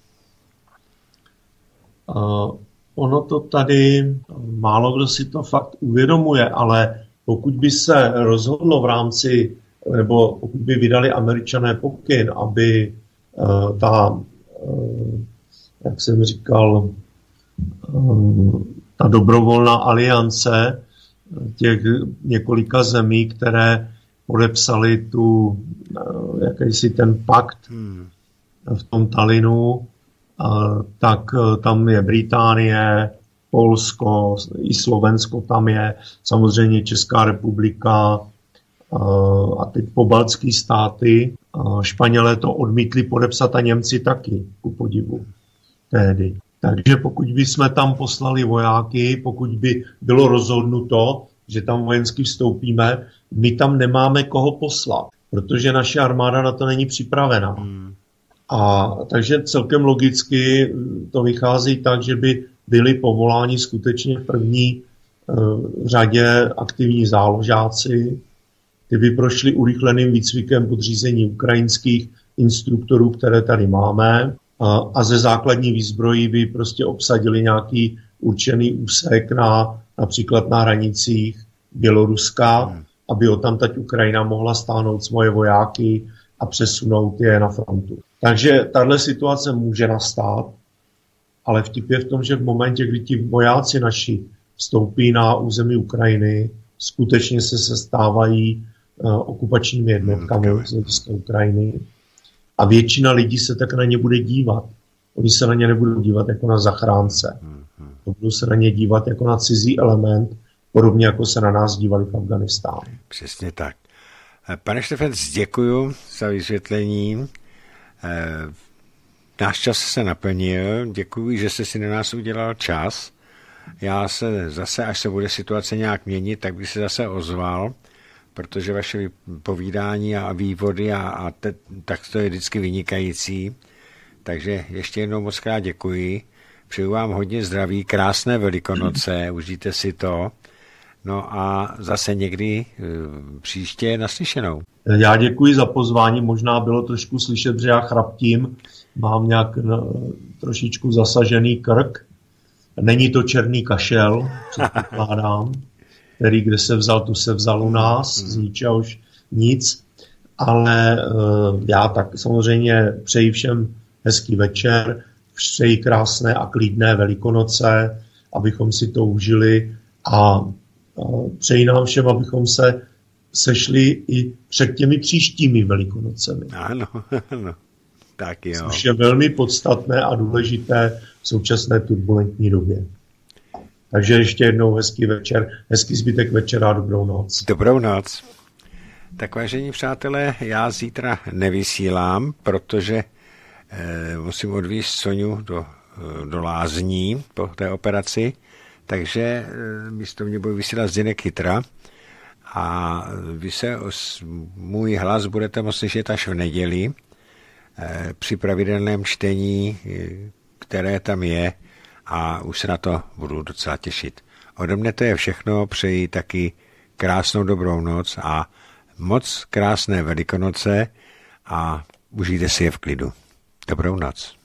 Uh, ono to tady, málo kdo si to fakt uvědomuje, ale pokud by se rozhodlo v rámci nebo pokud by vydali Američané pokyn, aby uh, ta, uh, jak jsem říkal, uh, ta dobrovolná aliance těch několika zemí, které podepsali tu, uh, jakýsi ten pakt hmm. v tom Talinu, uh, tak uh, tam je Británie, Polsko, i Slovensko tam je, samozřejmě Česká republika a teď pobaltské státy. Španělé to odmítli podepsat a Němci taky, ku podivu, tehdy. Takže pokud by jsme tam poslali vojáky, pokud by bylo rozhodnuto, že tam vojensky vstoupíme, my tam nemáme koho poslat, protože naše armáda na to není připravená. Hmm. A takže celkem logicky to vychází tak, že by byli povoláni skutečně v první uh, řadě aktivní záložáci. Ty by prošli urychleným výcvikem podřízení ukrajinských instruktorů, které tady máme, a, a ze základní výzbrojí by prostě obsadili nějaký určený úsek na, například na hranicích Běloruska, hmm. aby odtamtať Ukrajina mohla stáhnout svoje vojáky a přesunout je na frontu. Takže tahle situace může nastat, ale vtip je v tom, že v momentě, kdy ti vojáci naši vstoupí na území Ukrajiny, skutečně se sestávají uh, okupačními jednotkami z hlediska Ukrajiny a většina lidí se tak na ně bude dívat. Oni se na ně nebudou dívat jako na zachránce. Budou se na ně dívat jako na cizí element, podobně jako se na nás dívali v Afghánistánu. Přesně tak. Pane Štefec, děkuju za vysvětlení. Náš čas se naplnil. Děkuji, že jste si na nás udělal čas. Já se zase, až se bude situace nějak měnit, tak bych se zase ozval, protože vaše povídání a vývody a, a te, tak to je vždycky vynikající. Takže ještě jednou moc krát děkuji. Přeju vám hodně zdraví, krásné Velikonoce, užijte si to. No a zase někdy příště naslyšenou. Já děkuji za pozvání, možná bylo trošku slyšet, že já chraptím, mám nějak trošičku zasažený krk. Není to černý kašel, předpokládám, který kde se vzal, tu se vzal u nás, z ničeho už nic, ale já tak samozřejmě přeji všem hezký večer, přeji krásné a klidné Velikonoce, abychom si to užili a přeji nám všem, abychom se sešli i před těmi příštími Velikonocemi. Ano, ano. Tak jo. Což je velmi podstatné a důležité v současné turbulentní době. Takže ještě jednou hezký večer, hezký zbytek večera a dobrou noc. Dobrou noc. Tak vážení přátelé, já zítra nevysílám, protože eh, musím odvízt Soňu do, do lázní po té operaci, takže eh, místo mě bude vysílat Zdeněk Chytra a vy se os, můj hlas budete moct slyšet až v neděli eh, při pravidelném čtení, které tam je, a už se na to budu docela těšit. Ode mne to je všechno, přeji taky krásnou dobrou noc a moc krásné Velikonoce a užijte si je v klidu. Dobrou noc.